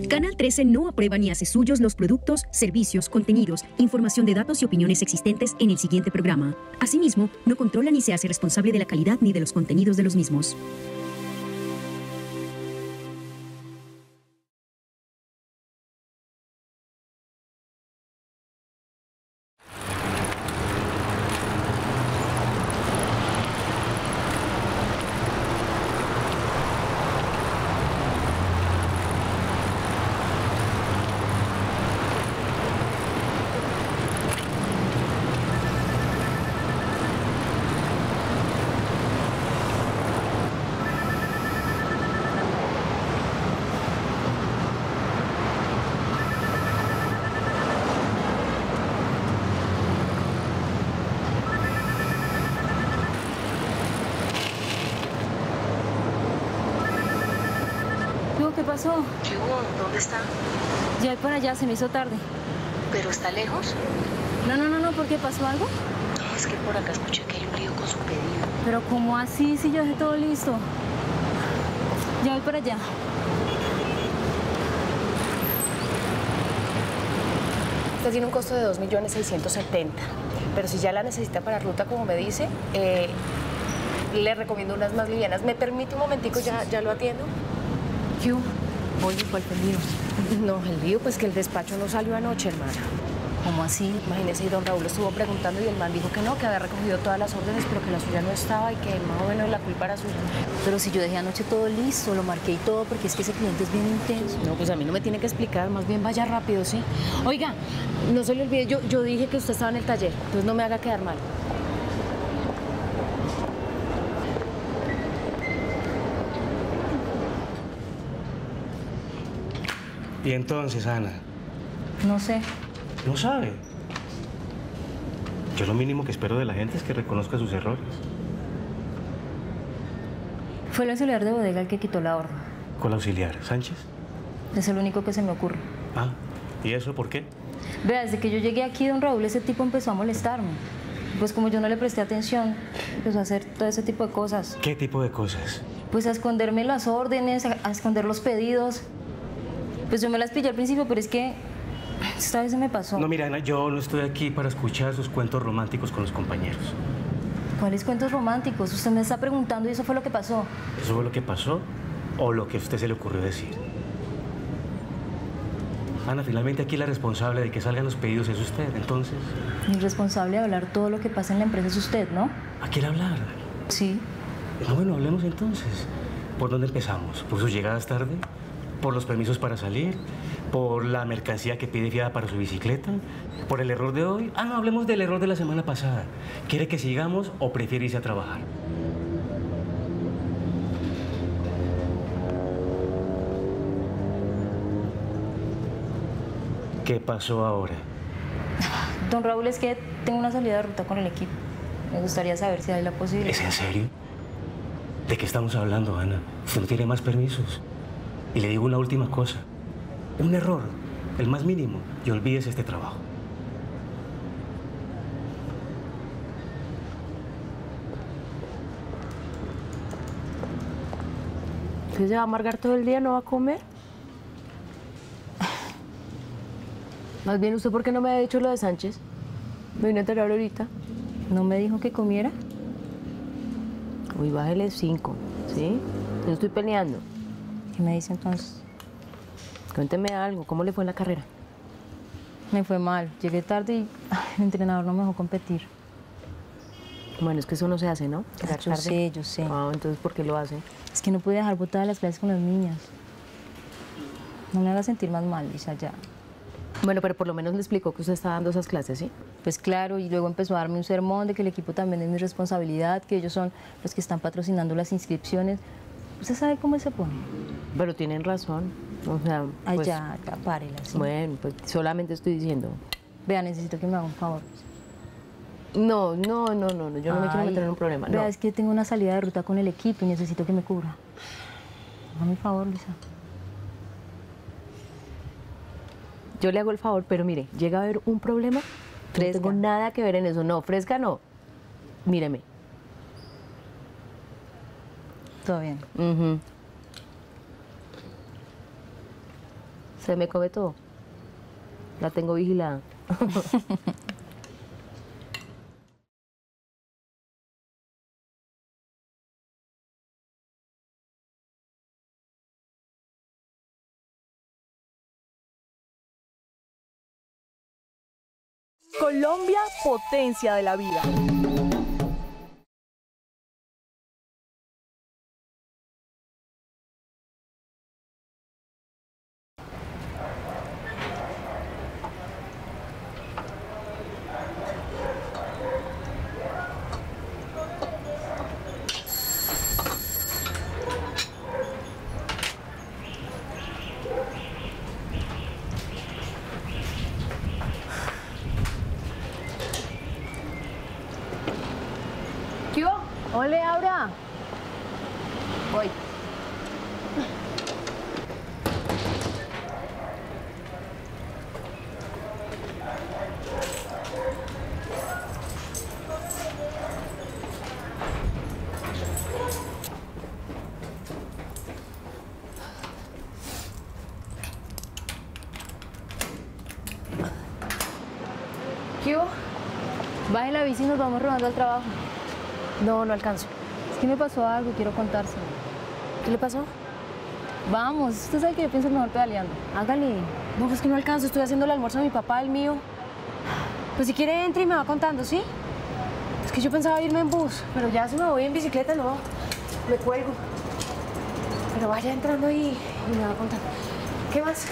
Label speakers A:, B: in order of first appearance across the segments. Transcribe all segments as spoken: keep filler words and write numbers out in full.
A: Canal trece no aprueba ni hace suyos los productos, servicios, contenidos, información de datos y opiniones existentes en el siguiente programa. Asimismo, no controla ni se hace responsable de la calidad ni de los contenidos de los mismos.
B: ¿Qué pasó?
C: ¿Qué hubo? ¿Dónde está?
B: Ya voy para allá, se me hizo tarde.
C: ¿Pero está lejos?
B: No, no, no, no, ¿por qué pasó algo?
C: No, es que por acá escuché que hay un lío con su pedido.
B: Pero ¿cómo así si yo dejé todo listo? Ya voy para allá.
D: Esta tiene un costo de dos millones seiscientos setenta mil, pero si ya la necesita para ruta, como me dice, eh, le recomiendo unas más livianas. ¿Me permite un momentico? Ya, ya lo atiendo.
B: ¿Qué hubo? Oye, ¿cuál fue el lío?
D: No, el lío, pues que el despacho no salió anoche, hermana.
B: ¿Cómo así?
D: Imagínese, y don Raúl estuvo preguntando y el man dijo que no, que había recogido todas las órdenes, pero que la suya no estaba y que más o menos la culpa era suya.
B: Pero si yo dejé anoche todo listo, lo marqué y todo, porque es que ese cliente es bien intenso.
D: No, pues a mí no me tiene que explicar, más bien vaya rápido, ¿sí? Oiga, no se le olvide, yo, yo dije que usted estaba en el taller, entonces no me haga quedar mal.
E: ¿Y entonces, Ana?
B: No sé.
E: ¿No sabe? Yo lo mínimo que espero de la gente es que reconozca sus errores.
B: Fue el auxiliar de bodega el que quitó la orden.
E: ¿Cuál auxiliar? ¿Sánchez?
B: Es el único que se me ocurre.
E: Ah, ¿y eso por qué?
B: Vea, desde que yo llegué aquí, don Raúl, ese tipo empezó a molestarme. Pues como yo no le presté atención, empezó a hacer todo ese tipo de cosas.
E: ¿Qué tipo de cosas?
B: Pues a esconderme las órdenes, a, a esconder los pedidos. Pues yo me las pillé al principio, pero es que esta vez se me pasó.
E: No, mira, Ana, yo no estoy aquí para escuchar sus cuentos románticos con los compañeros.
B: ¿Cuáles cuentos románticos? Usted me está preguntando y eso fue lo que pasó.
E: ¿Eso fue lo que pasó o lo que a usted se le ocurrió decir? Ana, finalmente aquí la responsable de que salgan los pedidos es usted, entonces...
B: El responsable de hablar todo lo que pasa en la empresa es usted, ¿no?
E: ¿A quién hablar?
B: Sí.
E: Ah, bueno, hablemos entonces. ¿Por dónde empezamos? ¿Por sus llegadas tarde? ¿Por los permisos para salir? ¿Por la mercancía que pide fiada para su bicicleta? ¿Por el error de hoy? Ah, no, hablemos del error de la semana pasada. ¿Quiere que sigamos o prefiere irse a trabajar? ¿Qué pasó ahora?
B: Don Raúl, es que tengo una salida de ruta con el equipo. Me gustaría saber si hay la posibilidad.
E: ¿Es en serio? ¿De qué estamos hablando, Ana? Usted no tiene más permisos. Y le digo una última cosa. Un error, el más mínimo, y olvídese este trabajo.
D: ¿Usted se va a amargar todo el día, no va a comer? Más bien, ¿usted por qué no me ha dicho lo de Sánchez? Me vine a enterar ahorita.
B: ¿No me dijo que comiera?
D: Uy, bájele cinco, ¿sí? Yo estoy peleando.
B: ¿Qué me dice entonces?
D: Cuénteme algo, ¿cómo le fue en la carrera?
B: Me fue mal, llegué tarde y ay, el entrenador no me dejó competir.
D: Bueno, es que eso no se hace, ¿no? Llegar
B: Yo
D: tarde.
B: sé, yo sé.
D: Ah, entonces, ¿por qué lo hace?
B: Es que no pude dejar botadas las clases con las niñas. No me haga sentir más mal, Lisa, ya.
D: Bueno, pero por lo menos le explicó que usted está dando esas clases, ¿sí?
B: Pues claro, y luego empezó a darme un sermón de que el equipo también es mi responsabilidad, que ellos son los que están patrocinando las inscripciones. ¿Usted sabe cómo se pone?
D: Pero tienen razón. O sea,
B: Ay,
D: pues,
B: ya, ya, párela, ¿sí?
D: bueno, pues solamente estoy diciendo.
B: Vea, necesito que me haga un favor.
D: No, no, no, no, no, yo no me quiero
B: Ay,
D: meter en un problema.
B: Vea,
D: No.
B: es que tengo una salida de ruta con el equipo y necesito que me cubra. Hágame un favor, Lisa.
D: Yo le hago el favor, pero mire, llega a haber un problema.
B: Fresca.
D: No tengo nada que ver en eso. No, fresca no. Míreme.
B: Todo bien.
D: Uh-huh. Se me come todo. La tengo vigilada.
F: Colombia, potencia de la vida.
D: ¿Qué hubo? Hola, Aura. Voy.
B: ¿Qué hubo? Baje la bici y nos vamos rodando al trabajo.
D: No, no alcanzo.
B: Es que me pasó algo y quiero contárselo.
D: ¿Qué le pasó?
B: Vamos, usted sabe que yo pienso mejor pedaleando. Hágale.
D: No, pues que no alcanzo. Estoy haciendo el almuerzo de mi papá, el mío. Pues si quiere, entre y me va contando, ¿sí? Es que yo pensaba irme en bus, pero ya si me voy en bicicleta, no. Me cuelgo. Pero vaya entrando ahí y me va contando. ¿Qué más?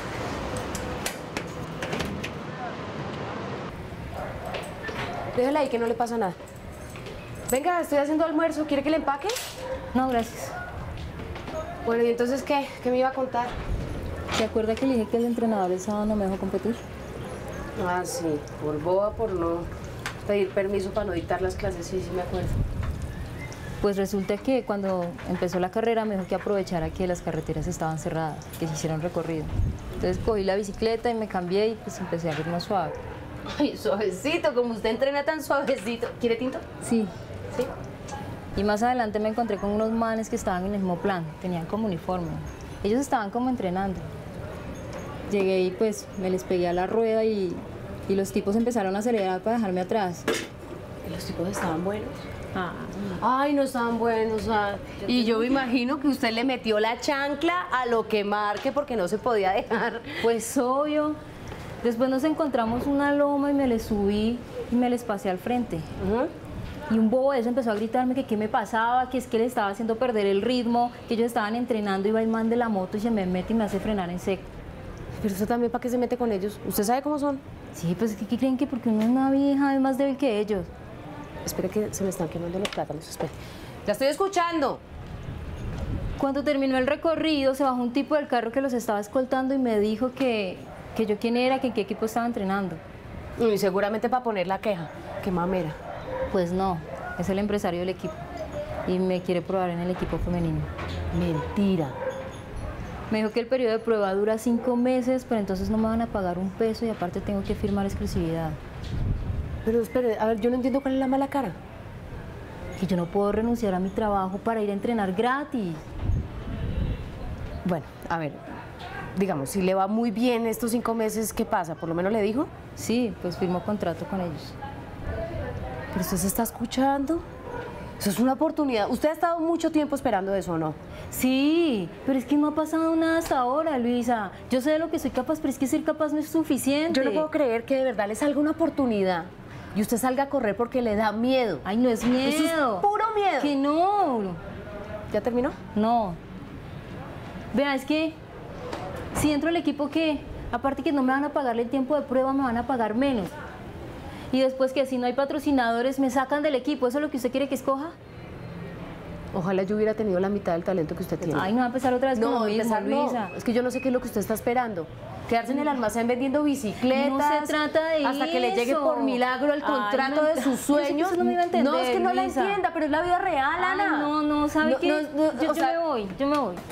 D: Déjala ahí, que no le pasa nada. Venga, estoy haciendo almuerzo. ¿Quiere que le empaque?
B: No, gracias.
D: Bueno, ¿y entonces qué? ¿Qué me iba a contar?
B: ¿Se acuerda que le dije que el entrenador el sábado no me dejó competir?
D: Ah, sí. Por boba, por no pedir permiso para no dictar las clases. Sí, sí me acuerdo.
B: Pues resulta que cuando empezó la carrera me dijo que aprovechara que las carreteras estaban cerradas, que se hiciera un recorrido. Entonces cogí la bicicleta y me cambié y pues empecé a ir más suave.
D: Ay, suavecito, como usted entrena tan suavecito. ¿Quiere tinto?
B: Sí.
D: Sí.
B: Y más adelante me encontré con unos manes que estaban en el mismo plan, tenían como uniforme. Ellos estaban como entrenando. Llegué y pues me les pegué a la rueda y, y los tipos empezaron a acelerar para dejarme atrás.
D: ¿Y los tipos estaban buenos?
B: Ah,
D: Ay, no estaban buenos. Ah. Y yo me imagino que usted le metió la chancla a lo que marque porque no se podía dejar.
B: pues obvio. Después nos encontramos una loma y me les subí y me les pasé al frente.
D: Uh-huh.
B: Y un bobo de eso empezó a gritarme que qué me pasaba, que es que le estaba haciendo perder el ritmo, que ellos estaban entrenando y va el man de la moto y se me mete y me hace frenar en seco.
D: Pero usted también, ¿para qué se mete con ellos? ¿Usted sabe cómo son?
B: Sí, pues ¿qué, qué creen que porque uno es una vieja es más débil que ellos?
D: Espera que se me están quemando los plátanos, espera. ¡La estoy escuchando!
B: Cuando terminó el recorrido se bajó un tipo del carro que los estaba escoltando y me dijo que, que yo quién era, que en qué equipo estaba entrenando.
D: Y seguramente para poner la queja. ¡Qué mamera!
B: Pues no, es el empresario del equipo y me quiere probar en el equipo femenino.
D: Mentira.
B: Me dijo que el periodo de prueba dura cinco meses, pero entonces no me van a pagar un peso y aparte tengo que firmar exclusividad.
D: Pero espere, a ver, yo no entiendo cuál es la mala cara.
B: Que yo no puedo renunciar a mi trabajo para ir a entrenar gratis.
D: Bueno, a ver, digamos, si le va muy bien estos cinco meses, ¿qué pasa? ¿Por lo menos le dijo?
B: Sí, pues firmó contrato con ellos.
D: ¿Pero usted se está escuchando? Eso es una oportunidad. ¿Usted ha estado mucho tiempo esperando eso o no?
B: Sí, pero es que no ha pasado nada hasta ahora, Luisa. Yo sé de lo que soy capaz, pero es que ser capaz no es suficiente.
D: Yo no puedo creer que de verdad le salga una oportunidad y usted salga a correr porque le da miedo.
B: Ay, no es miedo.
D: Eso es puro miedo.
B: Que no.
D: ¿Ya terminó?
B: No. Vea, es que si entro al equipo, que aparte que no me van a pagarle el tiempo de prueba, me van a pagar menos. Y después que si no hay patrocinadores, me sacan del equipo. ¿Eso es lo que usted quiere que escoja?
D: Ojalá yo hubiera tenido la mitad del talento que usted tiene.
B: Ay, no va a empezar otra vez con
D: No,
B: lo mismo,
D: empezar no.
B: Luisa.
D: Es que yo no sé qué es lo que usted está esperando. Quedarse en el almacén vendiendo bicicletas.
B: No se trata de
D: hasta que le llegue
B: eso.
D: por milagro el
B: Ay,
D: contrato
B: no,
D: de sus
B: yo sé que
D: sueños.
B: usted no me iba a entender,
D: No, es que no la
B: Luisa.
D: entienda, pero es la vida real,
B: Ay,
D: Ana.
B: no, no, ¿sabe
D: No,
B: qué?
D: no, no,
B: yo
D: o
B: yo
D: sea-
B: me voy, yo me voy.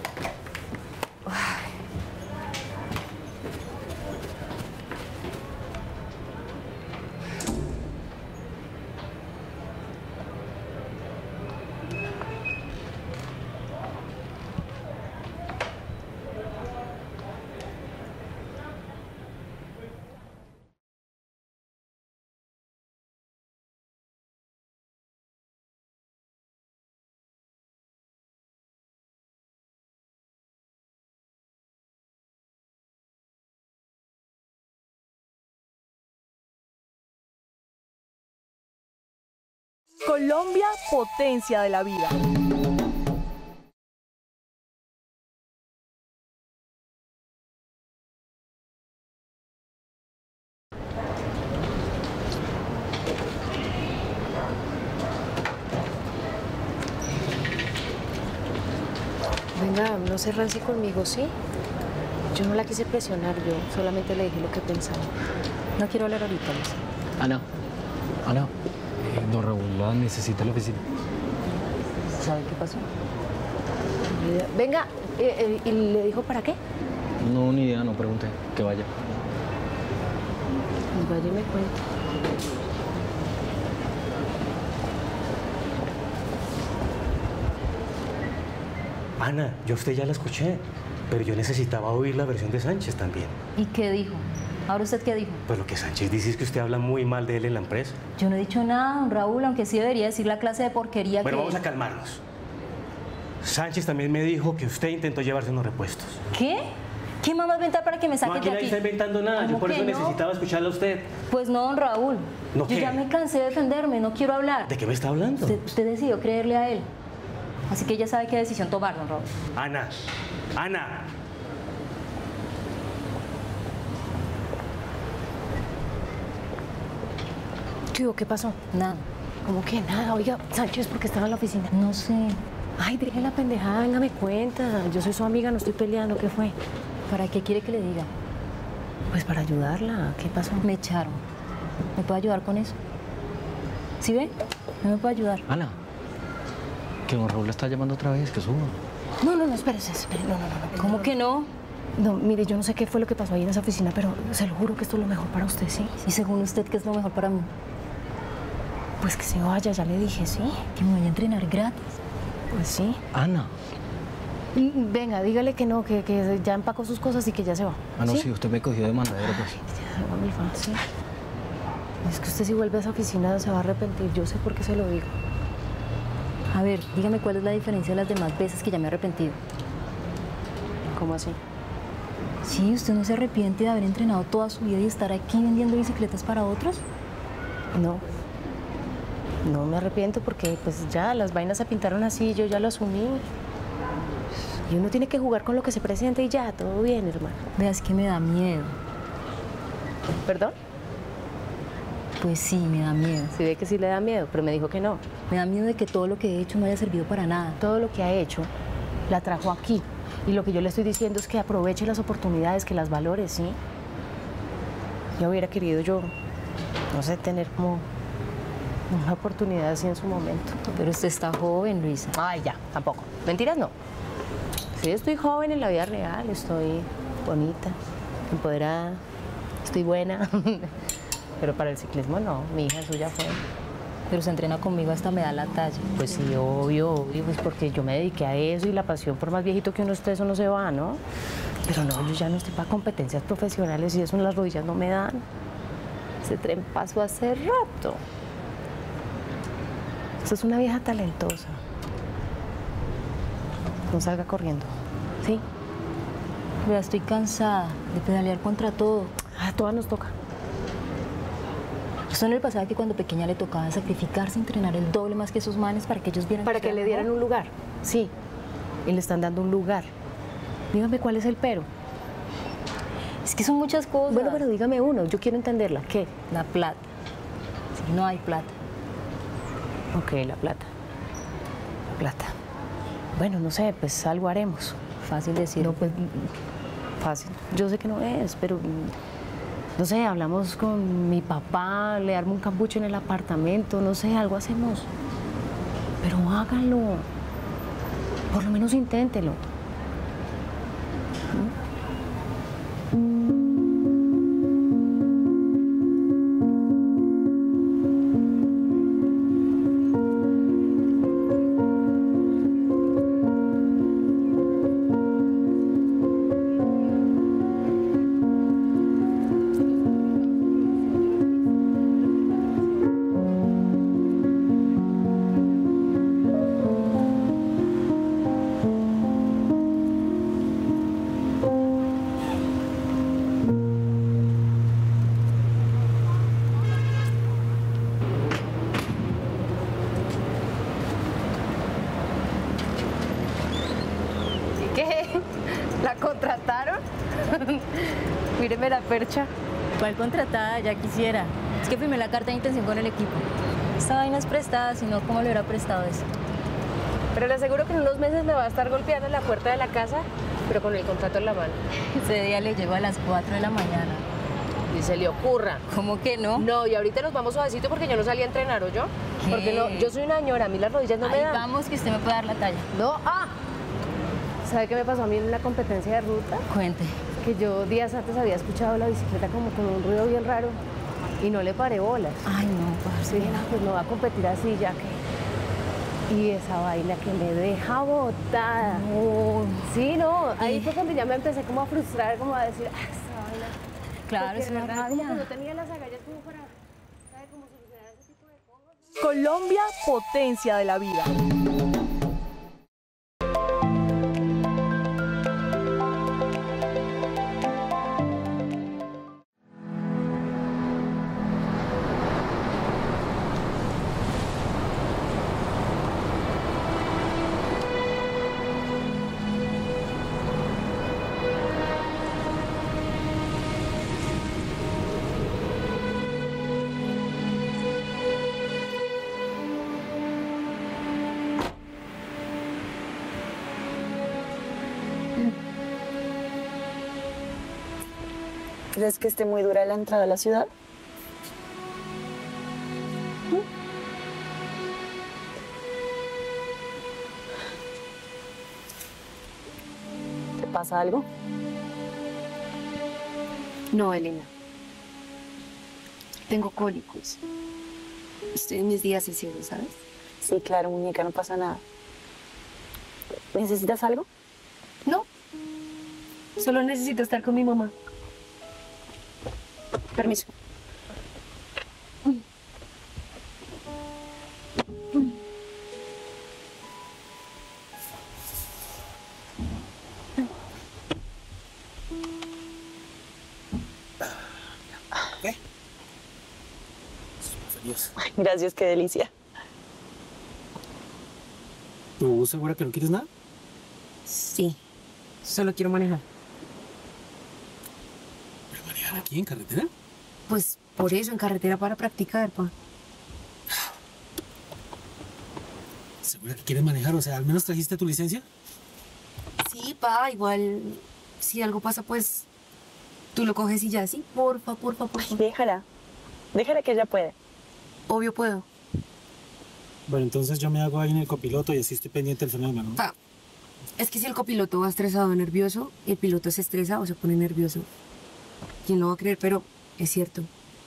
F: Colombia, potencia de la vida.
D: Venga, no se rancie conmigo, ¿sí? Yo no la quise presionar, yo solamente le dije lo que pensaba.
B: No quiero hablar ahorita, Luisa.
G: Ana, Ana, eh, don Raúl la necesita en la oficina.
B: ¿Sabe qué pasó?
D: Venga, eh, eh, ¿y le dijo para qué?
G: No, ni idea, no pregunté. Que vaya.
D: Pues vaya y me cuenta.
E: Ana, yo a usted ya la escuché, pero yo necesitaba oír la versión de Sánchez también.
B: ¿Y qué dijo? ¿Ahora usted qué dijo?
E: Pues lo que Sánchez dice es que usted habla muy mal de él en la empresa.
B: Yo no he dicho nada, don Raúl, aunque sí debería decir la clase de porquería
E: Bueno,
B: que...
E: vamos a calmarnos. Sánchez también me dijo que usted intentó llevarse unos repuestos.
B: ¿Qué? ¿Quién más va a inventar para que me
E: No,
B: saque
E: aquí
B: de
E: nadie
B: aquí?
E: está inventando nada, yo
B: ¿Cómo
E: por
B: que
E: eso
B: no?
E: necesitaba escucharla a usted.
B: Pues no, don Raúl.
E: ¿No
B: Yo
E: qué?
B: ya me cansé de defenderme, no quiero hablar.
E: ¿De qué me está hablando?
B: Usted, usted decidió creerle a él. Así que ya sabe qué decisión tomar, don Raúl.
E: Ana, Ana.
D: Tío, ¿qué pasó?
B: Nada.
D: ¿Cómo que nada? Oiga, Sánchez, ¿por qué estaba en la oficina?
B: No sé.
D: Ay, deje la pendejada, venga, me cuenta. Yo soy su amiga, no estoy peleando. ¿Qué fue?
B: ¿Para qué quiere que le diga?
D: Pues para ayudarla. ¿Qué pasó?
B: Me echaron. ¿Me puede ayudar con eso? ¿Sí ve? No me puede ayudar.
G: Ana, que don Raúl la está llamando otra vez, que suba.
D: No, no, no, espérese, espérese. No, no, no. no
B: ¿Cómo
D: no.
B: que no?
D: No, mire, yo no sé qué fue lo que pasó ahí en esa oficina, pero se lo juro que esto es lo mejor para usted, ¿sí?
B: Y según usted, ¿qué es lo mejor para mí?
D: Pues que se vaya, ya le dije, ¿sí?
B: Que me vaya a entrenar gratis.
D: Pues sí.
G: Ana.
D: Mm, Venga, dígale que no, que, que ya empacó sus cosas y que ya se va.
G: Ah, no,
D: ¿sí?
G: sí, usted me cogió de mandadero, pues.
D: Ya, haga mi favor, sí. Es que usted si vuelve a esa oficina se va a arrepentir, yo sé por qué se lo digo.
B: A ver, dígame cuál es la diferencia de las demás veces que ya me he arrepentido.
D: ¿Cómo así?
B: Sí, ¿usted no se arrepiente de haber entrenado toda su vida y estar aquí vendiendo bicicletas para otros?
D: No. No me arrepiento porque pues ya las vainas se pintaron así, yo ya lo asumí. Y uno tiene que jugar con lo que se presenta y ya, todo bien, hermano.
B: Veas que me da miedo.
D: ¿Perdón?
B: Pues sí, me da miedo.
D: Sí ve que sí le da miedo, pero me dijo que no.
B: Me da miedo de que todo lo que he hecho no haya servido para nada.
D: Todo lo que ha hecho la trajo aquí. Y lo que yo le estoy diciendo es que aproveche las oportunidades, que las valore, ¿sí? Yo hubiera querido yo, no sé, tener como una oportunidad así en su momento.
B: Pero usted está joven, Luisa.
D: Ay, ya, tampoco. Mentiras no. Sí, estoy joven en la vida real, estoy bonita, empoderada, estoy buena. Pero para el ciclismo no, mi hija suya fue.
B: Pero se entrena conmigo hasta me da la talla.
D: Pues sí, obvio, obvio, pues porque yo me dediqué a eso y la pasión, por más viejito que uno esté, eso no se va, ¿no? Pero no, yo ya no estoy para competencias profesionales y eso en las rodillas no me dan. Ese tren pasó hace rato. Usted es una vieja talentosa. No salga corriendo, ¿sí?
B: Pero estoy cansada de pedalear contra todo.
D: A todas nos toca.
B: ¿Usted no le pasaba que cuando pequeña le tocaba sacrificarse, entrenar el doble más que esos manes para que ellos vieran
D: Para que
B: usted
D: le
B: era
D: dieran
B: mejor?
D: un lugar, sí. Y le están dando un lugar. Dígame cuál es el pero.
B: Es que son muchas cosas.
D: Bueno, pero dígame uno, yo quiero entenderla. ¿Qué?
B: La plata. Si no hay plata.
D: Ok, la plata. La plata. Bueno, no sé, pues algo haremos.
B: Fácil decir.
D: No, pues fácil. Yo sé que no es, pero no sé, hablamos con mi papá, le armo un cambuche en el apartamento, no sé, algo hacemos. Pero hágalo. Por lo menos inténtelo. Míreme la percha.
B: ¿Cuál contratada? Ya quisiera. Es que firmé la carta de intención con el equipo. Esta vaina es prestada, si no, ¿cómo le hubiera prestado eso?
D: Pero le aseguro que en unos meses me va a estar golpeando en la puerta de la casa, pero con el contrato en la mano.
B: Ese día le llego a las cuatro de la mañana.
D: Y se le ocurra.
B: ¿Cómo que no?
D: No, y ahorita nos vamos suavecito porque yo no salí a entrenar, ¿o yo?
B: ¿Qué?
D: Porque no, yo soy una ñora, a mí las rodillas no
B: Ahí
D: me dan.
B: vamos, que usted me puede dar la talla.
D: No, ah. ¿Sabe qué me pasó a mí en una competencia de ruta?
B: Cuente.
D: Que yo días antes había escuchado la bicicleta como con un ruido bien raro y no le paré bolas.
B: Ay, no, parce.
D: Dije, no, pues no va a competir así ya que... Y esa vaina que me deja botada.
B: No.
D: Sí, no, ahí fue cuando ya me empecé como a frustrar, como a decir, ah, esa vaina.
B: Claro,
D: Porque
B: es
D: de
B: una
D: verdad, como que
B: rabia.
D: no tenía las agallas como para, ¿sabe? Como solucionar ese tipo de cosas.
F: Colombia, potencia de la vida.
H: ¿Crees que esté muy dura la entrada a la ciudad? ¿Te pasa algo?
I: No, Elena. Tengo cólicos. Estoy en mis días de cielo, ¿sabes?
H: Sí, claro, muñeca, no pasa nada. ¿Necesitas algo?
I: No. Solo necesito estar con mi mamá. Permiso.
E: ¿Qué?
H: Ay, gracias, qué delicia.
E: ¿Tú segura que no quieres nada?
I: Sí. Solo quiero manejar.
E: ¿Pero manejar aquí en carretera?
I: Pues por eso, en carretera para practicar, pa.
E: ¿Segura que quieres manejar? O sea, ¿al menos trajiste tu licencia?
I: Sí, pa, igual si algo pasa, pues tú lo coges y ya, sí. Porfa, porfa, porfa.
H: Ay, déjala. Déjala que ella puede.
I: Obvio puedo.
E: Bueno, entonces yo me hago ahí en el copiloto y así estoy pendiente del freno de mano.
I: Pa, es que si el copiloto va estresado o nervioso, el piloto se estresa o se pone nervioso. ¿Quién lo va a creer? Pero es cierto.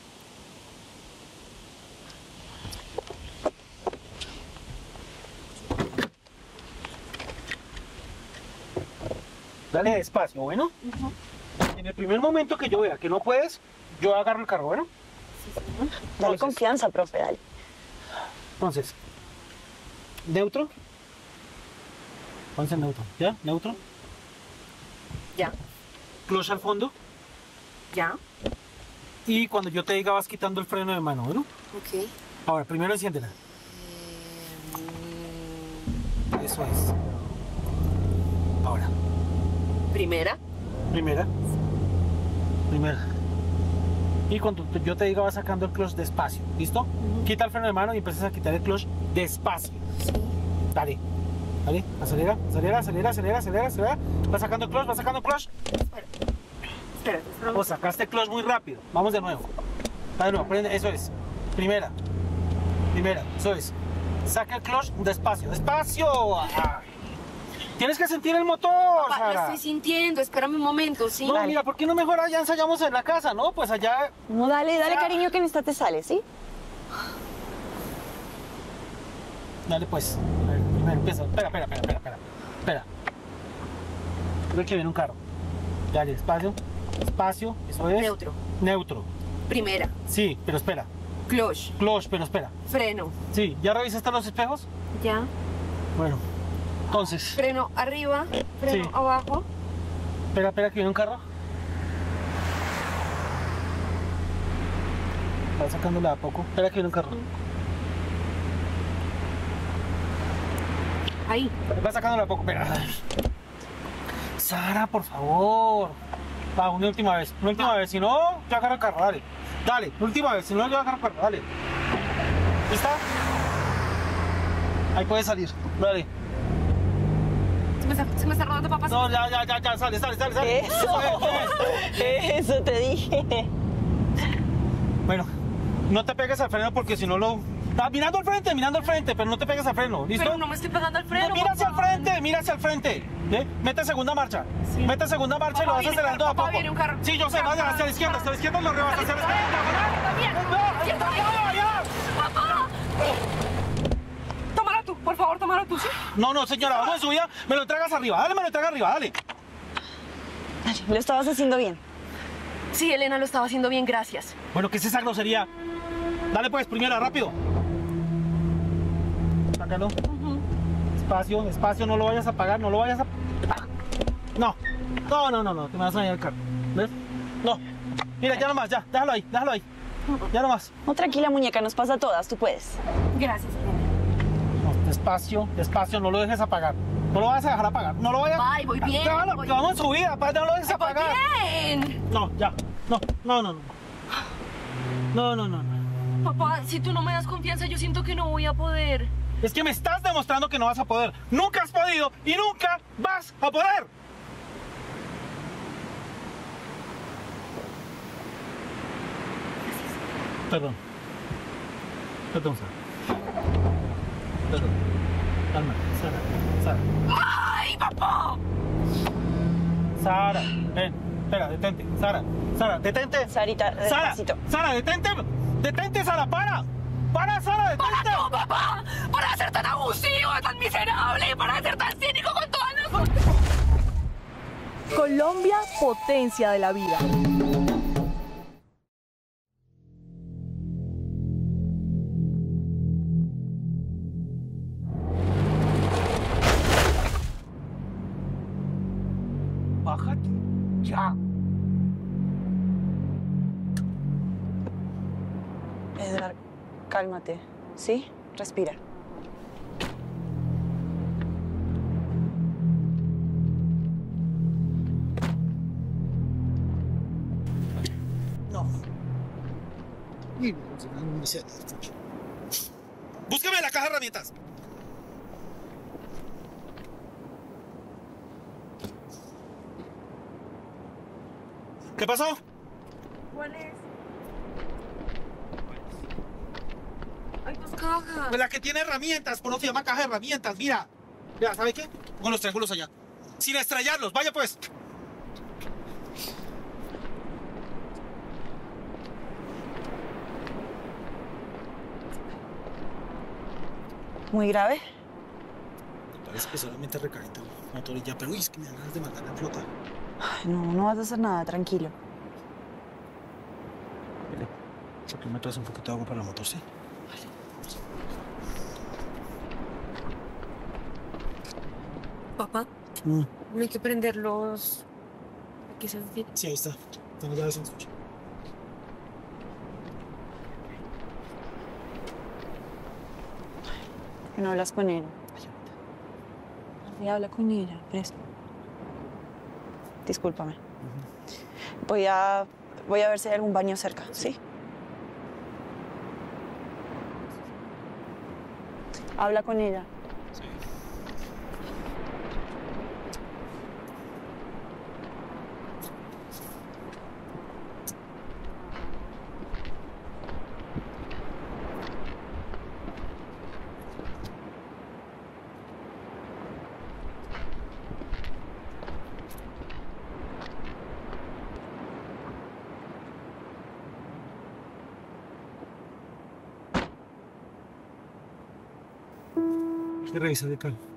J: Dale despacio, ¿bueno? Uh-huh. En el primer momento que yo vea que no puedes, yo agarro el carro, ¿bueno?
H: Sí, señor. Dale Entonces, confianza, profe, dale.
J: Entonces, neutro. Ponse en neutro, ¿ya? Neutro.
I: Ya.
J: Clutch al fondo.
I: Ya.
J: Y cuando yo te diga vas quitando el freno de mano, ¿bueno?
I: Ok.
J: Ahora, primero enciéndela. Eh... Eso es. Ahora.
I: ¿Primera?
J: Primera. Primera. Y cuando yo te diga vas sacando el clutch despacio, ¿listo? Uh-huh. Quita el freno de mano y empiezas a quitar el clutch despacio.
I: Sí.
J: Dale. Dale, acelera, acelera, acelera, acelera, acelera, acelera. Vas sacando el clutch, vas sacando el clutch.
I: Espera. Espera, espera.
J: O sacaste el clutch muy rápido. Vamos de nuevo. Va de nuevo, prende, eso es. Primera. Primera, eso es. Saca el clutch despacio, despacio. Ay. Tienes que sentir el motor,
I: Papá,
J: Sara.
I: lo estoy sintiendo, espérame un momento, ¿sí?
J: No,
H: Dale.
J: mira, ¿por qué no mejor allá ensayamos en la casa, no? Pues allá...
H: No, dale, dale,
J: Ah.
H: cariño, que en esta te sale, ¿sí?
J: Dale, pues. A ver, primero empieza. Espera, espera, espera, espera, espera. Espera. Creo que viene un carro. Dale, despacio. Despacio, eso es.
I: Neutro.
J: Neutro.
I: Primera.
J: Sí, pero espera.
I: Clutch.
J: Clutch, pero espera.
I: Freno.
J: Sí, ¿ya revisaste los espejos?
I: Ya.
J: Bueno, entonces...
I: Freno arriba, freno
J: Sí.
I: abajo.
J: Espera, espera, que viene un carro. Va sacándola a poco. Espera, que viene un carro.
I: Ahí.
J: Va sacándola a poco, espera. Sara, por favor. Va, una última vez, una última vez, si no, yo agarro el carro, dale. Dale, última vez, si no, yo agarro el carro, dale. ¿Lista? Ahí puedes salir, dale.
D: Se me está, se me está rodando, papá.
J: No, ya, ya, ya, ya, sale, sale, sale, sale.
H: Eso, eso te dije.
J: Bueno, no te pegues al freno porque si no lo... Ah, mirando al frente, mirando al frente, pero no te pegues al freno, ¿listo?
D: Pero no me estoy pegando al freno,
J: No, mira hacia el
D: papá.
J: frente, mira hacia el frente. ¿Eh? Mete segunda marcha.
D: Sí.
J: Mete segunda marcha y lo
D: Papá,
J: vas
D: viene
J: acelerando
D: un
J: a
D: carro, papá,
J: poco.
D: viene un carro.
J: Sí, yo sé,
D: Papá,
J: vaya hacia la izquierda, hacia la izquierda lo rebasa, hacia la izquierda. No, ya.
D: ¡Papá! Tómala tú, por favor, tómala tú, ¿sí?
J: No, no, señora, vamos en subida, me lo entregas arriba, dale, me lo entregas arriba, dale.
H: Lo estabas haciendo bien.
D: Sí, Elena lo estaba haciendo bien, gracias.
J: Bueno, ¿qué es esa grosería? Dale pues, primera, rápido. Sácalo. Espacio, espacio, no lo vayas a apagar, no lo vayas a... No, no, no, no, no, te me vas a dañar el carro. ¿Ves? No. Mira, ya nomás, ya, déjalo ahí, déjalo ahí. Ya nomás.
H: No, tranquila, muñeca, nos pasa a todas, tú puedes.
D: Gracias, Elena.
J: No, despacio, despacio, no lo dejes apagar. No lo vayas a dejar apagar, no lo vayas...
D: Ay, voy bien,
J: Déjalo,
D: voy-
J: que vamos en subida, pa, no lo dejes
D: ¡Voy
J: apagar.
D: bien!
J: No, ya, no, no, no, no. No, no, no, no.
D: Papá, si tú no me das confianza, yo siento que no voy a poder.
J: Es que me estás demostrando que no vas a poder. Nunca has podido y nunca vas a poder. Perdón. Perdón, Sara. Perdón. Calma, Sara. Sara.
D: ¡Ay, papá!
J: Sara, ven. Espera, detente. Sara. Sara, detente.
H: Sarita,
J: Sara.
H: despacito.
J: Sara, detente. Detente, Sara. Para. Para, Sara, detente.
D: ¡Para tú, papá! ¡Para ser tan abusivo, tan miserable! ¡Para ser tan cínico con todas las cosas!
F: Colombia, potencia de la vida.
J: Bájate. Ya.
H: Edgar, cálmate, ¿sí? Respira.
J: No. Búscame la caja de herramientas. ¿Qué pasó?
D: ¿Cuál es? Hay dos cajas.
J: Pues la que tiene herramientas, por no se llama caja de herramientas, mira. Mira, ¿sabe qué? Con los triángulos allá. Sin estrellarlos, vaya pues.
H: ¿Muy grave?
J: Parece que solamente recalienta el motor y ya, pero uy, es que me dan ganas de matar la flota.
H: Ay, no, no vas a hacer nada, tranquilo.
J: Mire, ¿por qué me traes un poquito de agua para el motor, sí?
D: Papá,
J: Mm.
D: no hay que prender los... Aquí se ven.
J: Sí, ahí está. Están las llaves en su...
H: Que no hablas con ella. Sí, habla con ella, presto. Discúlpame. Voy a, voy a ver si hay algún baño cerca, ¿sí? Habla con ella.
J: Sí. Hay que revisar de calma.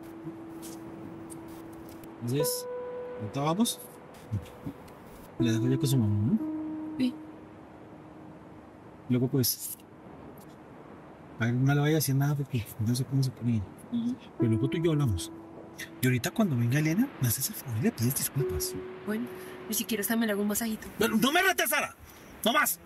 J: Entonces, ¿ahorita vamos? Le dejo ya con su mamá, ¿no?
D: Sí.
J: Luego, pues, a ver, no le vaya a decir nada porque no sé cómo se pone ella. Pero luego tú y yo hablamos. Y ahorita cuando venga Elena, me haces el favor y le pides disculpas.
D: Bueno, y si quieres también le hago un masajito.
J: Pero no me retes, Sara. No más.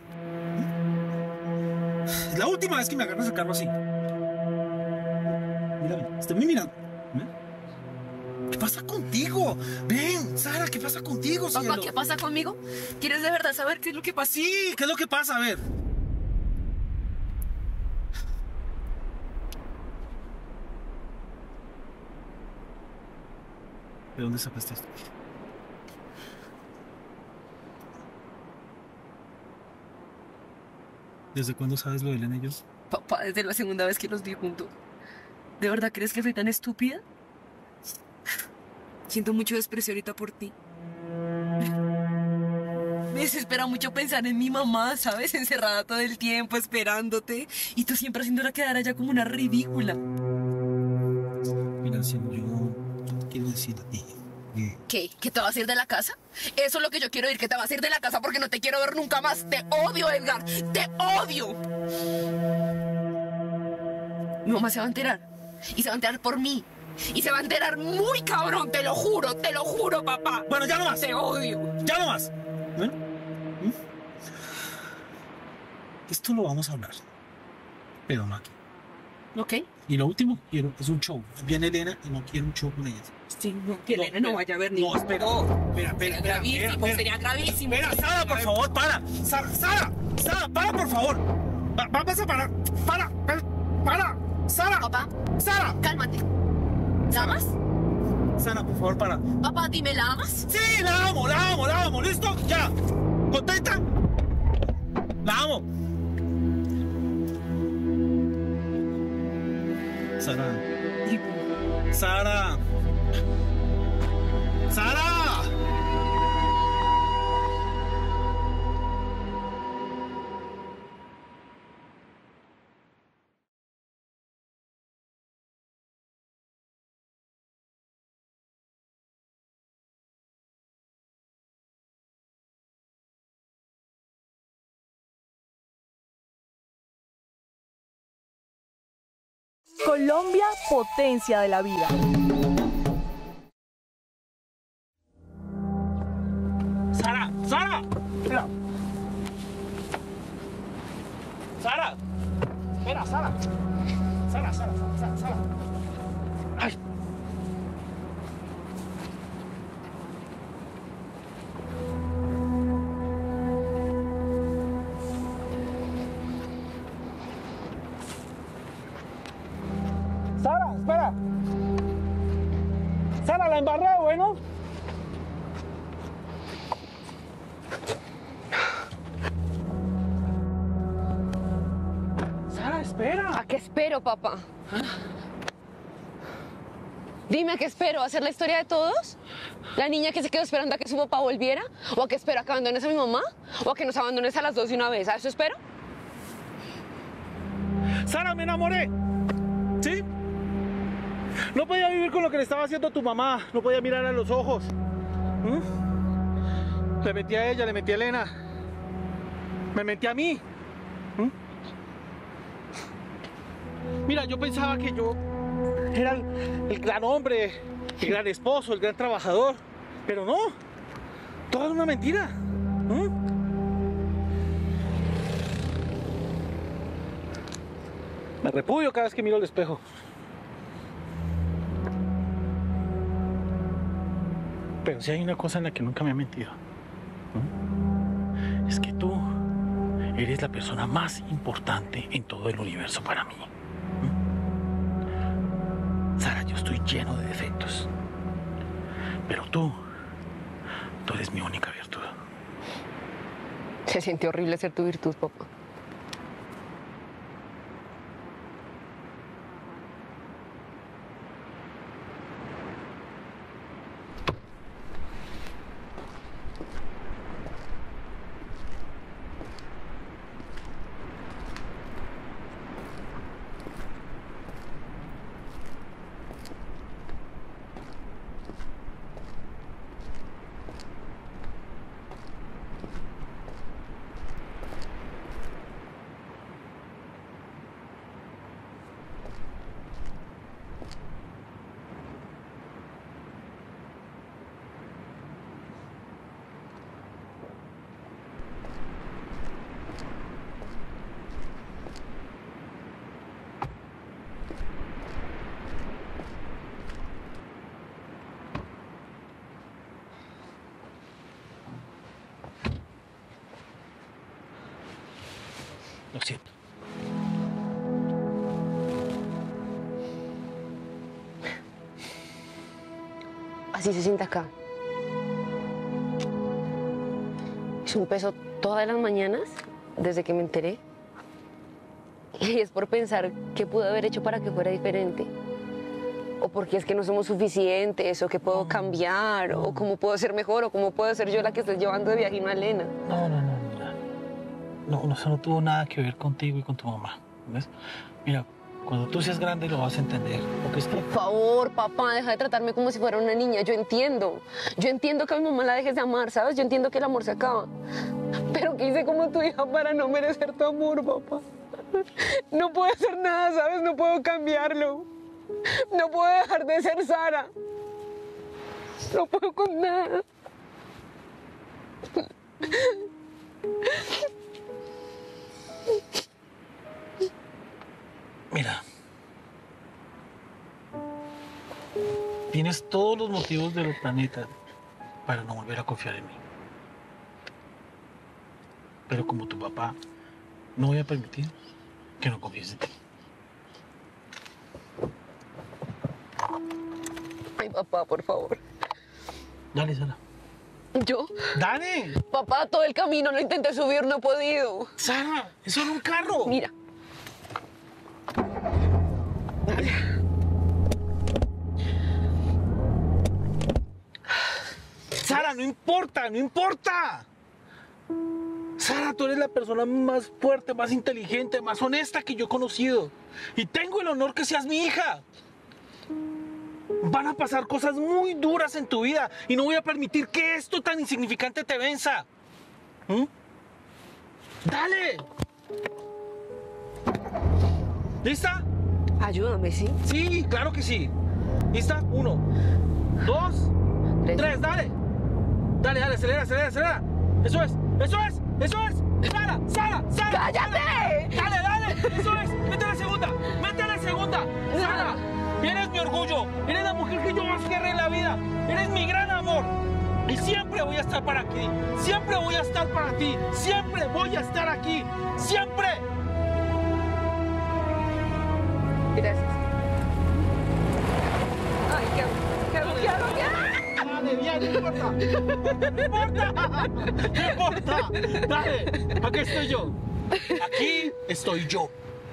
J: Es la última vez que me agarras el carro así. Mírame, estoy muy mirando. ¿Eh? ¿Qué pasa contigo? Ven, Sara, ¿qué pasa contigo, cielo?
I: Papá, ¿qué pasa conmigo? ¿Quieres de verdad saber qué es lo que pasa?
J: Sí, ¿qué es lo que pasa? A ver. ¿De dónde sacaste esto? ¿Desde cuándo sabes lo de Elena y yo?
I: Papá, desde la segunda vez que los vi juntos. ¿De verdad crees que soy tan estúpida? Siento mucho desprecio ahorita por ti. Me desespera mucho pensar en mi mamá, ¿sabes? Encerrada todo el tiempo, esperándote. Y tú siempre haciéndola quedar allá como una ridícula.
J: Mira, cielo, yo quiero decir a ti.
I: ¿Qué? ¿Que te vas a ir de la casa? Eso es lo que yo quiero oír, que te vas a ir de la casa porque no te quiero ver nunca más. Te odio, Edgar. Te odio. Mi mamá se va a enterar. Y se va a enterar por mí. Y se va a enterar muy cabrón, te lo juro, te lo juro, papá.
J: Bueno, ya no más.
I: Te odio.
J: Ya no más. Bueno. Esto lo vamos a hablar. Pero no aquí.
I: ¿Ok?
J: Y lo último, quiero, es un show. Viene Elena y no quiero un show con ella.
I: Sí, no, que Elena no, no vaya a ver ni.
J: No, espera. Espera, espera, espera.
I: Gravísimo,
J: espera,
I: sería gravísimo.
J: Espera, Sara, por favor, para. Sara, Sara, Sara, para, por favor. Va, vamos a parar. Para, para, para. Sara.
I: Papá.
J: Sara.
I: Cálmate. ¿La amas?
J: Sara, por favor, para.
I: Papá, dime, ¿la amas?
J: Sí, la amo, la amo, la amo. ¿Listo? Ya. ¿Contenta? La amo. Sara. Sara. Sara.
F: Colombia, potencia de la vida.
J: Sara, Sara, espera. Sara, espera, Sara. Sara, Sara, Sara, Sara. Ay. Sara, espera. Sara, la embarré, bueno. Sara, espera.
I: ¿A qué espero, papá? Dime, ¿a qué espero? ¿A hacer la historia de todos? ¿La niña que se quedó esperando a que su papá volviera? ¿O a qué espero? ¿A que abandones a mi mamá? ¿O a que nos abandones a las dos de una vez? ¿A eso espero?
J: Sara, me enamoré. ¿Sí? No podía vivir con lo que le estaba haciendo a tu mamá. No podía mirar a los ojos. ¿Mm? Le metí a ella, le metí a Elena. Me metí a mí. ¿Mm? Mira, yo pensaba que yo era el, el gran hombre, el gran esposo, el gran trabajador. Pero no. Todo es una mentira. ¿Mm? Me repudio cada vez que miro al espejo. Pero si hay una cosa en la que nunca me ha mentido, ¿no? Es que tú eres la persona más importante en todo el universo para mí. ¿no? Sara, yo estoy lleno de defectos. Pero tú, tú eres mi única virtud.
I: Se siente horrible ser tu virtud, papá.
J: Lo siento.
I: Así se siente acá. Es un peso todas las mañanas desde que me enteré. Y es por pensar qué pude haber hecho para que fuera diferente. O porque es que no somos suficientes, o que puedo cambiar, o cómo puedo ser mejor, o cómo puedo ser yo la que estés llevando de viaje a Elena.
J: No, no, no, mira. No, no, eso no tuvo nada que ver contigo y con tu mamá. ¿Ves? Mira, cuando tú seas grande lo vas a entender. Porque es que...
I: Por favor, papá, deja de tratarme como si fuera una niña. Yo entiendo. Yo entiendo que a mi mamá la dejes de amar, ¿sabes? Yo entiendo que el amor se acaba. Pero ¿qué hice como tu hija para no merecer tu amor, papá? No puedo hacer nada, ¿sabes? No puedo cambiarlo. No puedo dejar de ser Sara. No puedo con nada.
J: Mira. Tienes todos los motivos del planeta para no volver a confiar en mí. Pero como tu papá, no voy a permitir que no confíes en ti.
I: Ay, papá, por favor.
J: Dale, Sara.
I: ¿Yo?
J: ¡Dale!
I: Papá, todo el camino lo intenté subir, no he podido.
J: ¡Sara! ¡Es solo un carro!
I: Mira.
J: Dale. Sara, no importa, no importa. Sara, tú eres la persona más fuerte, más inteligente, más honesta que yo he conocido. Y tengo el honor que seas mi hija. Van a pasar cosas muy duras en tu vida y no voy a permitir que esto tan insignificante te venza. ¿Mm? ¡Dale! ¿Lista?
I: Ayúdame, ¿sí?
J: Sí, claro que sí. ¿Lista? Uno, dos, tres, tres dale. Dale, dale, acelera, acelera, acelera. Eso es, eso es, eso es. Sara, Sara, Sara.
I: ¡Cállate!
J: Dale, dale, eso es. Mete la segunda, mete la segunda. Sara, eres mi orgullo. Eres la mujer que yo más quiero en la vida. Eres mi gran amor. Y siempre voy a estar para ti. Siempre voy a estar para ti. Siempre voy a estar aquí. Siempre.
I: Gracias. Ay, qué qué qué hago, qué hago.
J: Dale, bien, no importa. No importa. No importa. Dale, aquí estoy yo. Aquí estoy yo.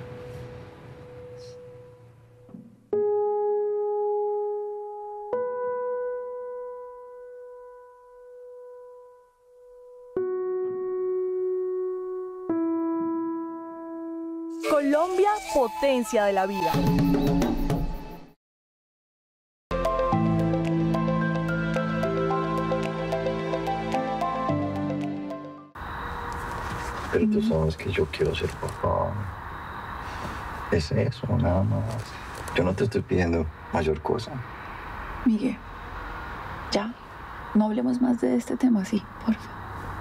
F: Colombia, potencia de la vida.
K: Pero tú sabes que yo quiero ser papá. Es eso, nada más. Yo no te estoy pidiendo mayor cosa.
H: Miguel, ya, no hablemos más de este tema así, por favor.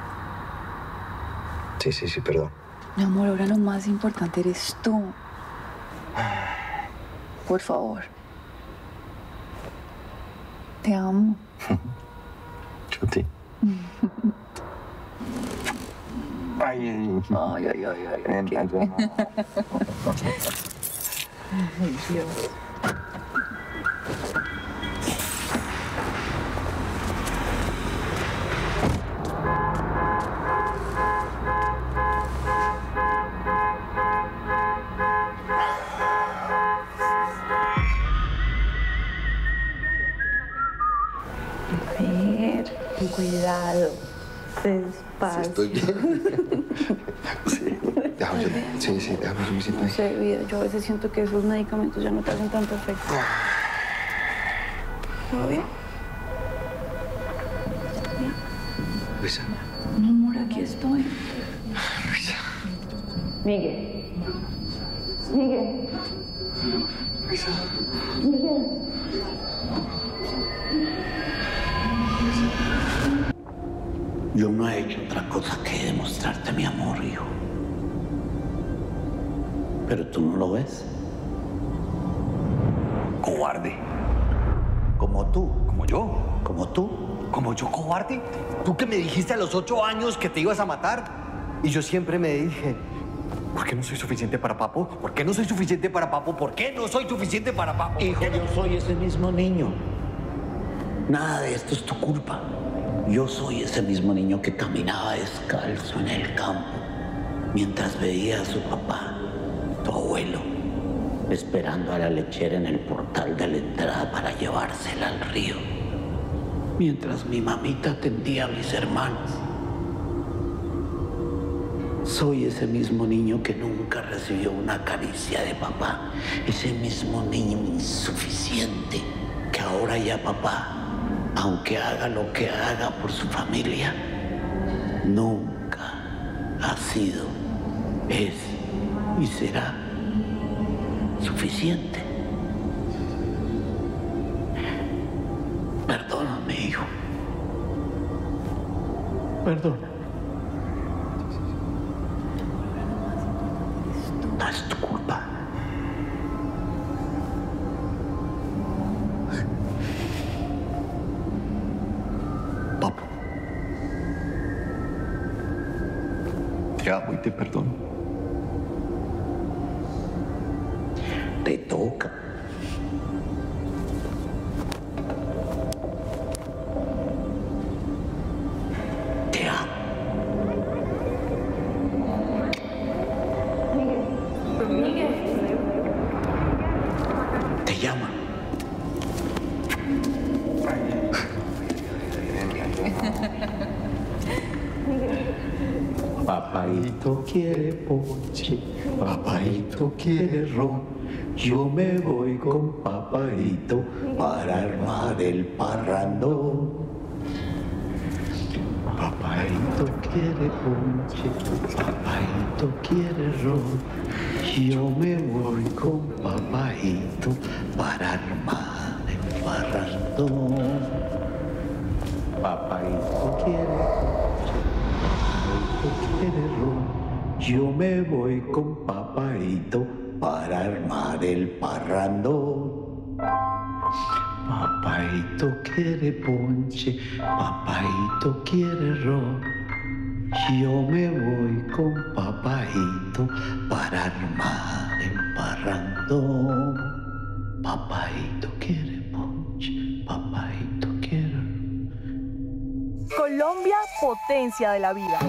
K: Sí, sí, sí, perdón.
H: Mi amor, ahora lo más importante eres tú. Por favor. Te amo.
K: Yo a ti. Ay, ay,
H: ay, ay, ay, ay,
K: ven,
H: qué...
K: ay, no.
H: Ay, Dios. Cuidado, despacio.
K: Sí, estoy bien. Sí, déjame yo. Sí, sí, déjame yo me siento
H: No sé, vida, yo a veces siento que esos medicamentos ya no te hacen tanto efecto. ¿Todo bien? ¿Bien?
K: Luisa.
H: No, amor, aquí estoy.
K: Luisa.
H: Miguel. Miguel.
K: Luisa.
H: Miguel.
L: Yo no he hecho otra cosa que demostrarte mi amor, hijo. Pero tú no lo ves.
M: Cobarde.
L: Como tú.
M: ¿Como yo?
L: Como tú.
M: ¿Como yo, cobarde? Tú que me dijiste a los ocho años que te ibas a matar. Y yo siempre me dije, ¿Por qué no soy suficiente para papo? ¿Por qué no soy suficiente para papo? ¿Por qué no soy suficiente para papo?
L: Hijo, yo soy ese mismo niño. Nada de esto es tu culpa. Yo soy ese mismo niño que caminaba descalzo en el campo mientras veía a su papá, tu abuelo, esperando a la lechera en el portal de la entrada para llevársela al río, mientras mi mamita atendía a mis hermanos. Soy ese mismo niño que nunca recibió una caricia de papá, ese mismo niño insuficiente que ahora ya papá, aunque haga lo que haga por su familia, nunca ha sido, es y será suficiente. Perdóname, hijo. Perdóname. No es tu culpa. Papo.
K: Te amo y te perdono.
L: Te toca. Te amo. Te llama. Papaito quiere ponche, papaito quiere ron. Yo me voy con papaito para armar el parrandón. Papaito quiere ponche, papaito quiere ron. Yo me voy con papaito para armar el parrandón. Papaito quiere ponche, papaito quiere ron. Yo me voy con papaito para armar el parrandón. Papaito quiere ponche, papaito quiere ron. Yo me voy con papaito para armar el parrandón. Papaito quiere ponche, papaito quiere ron.
F: Colombia, potencia de la vida.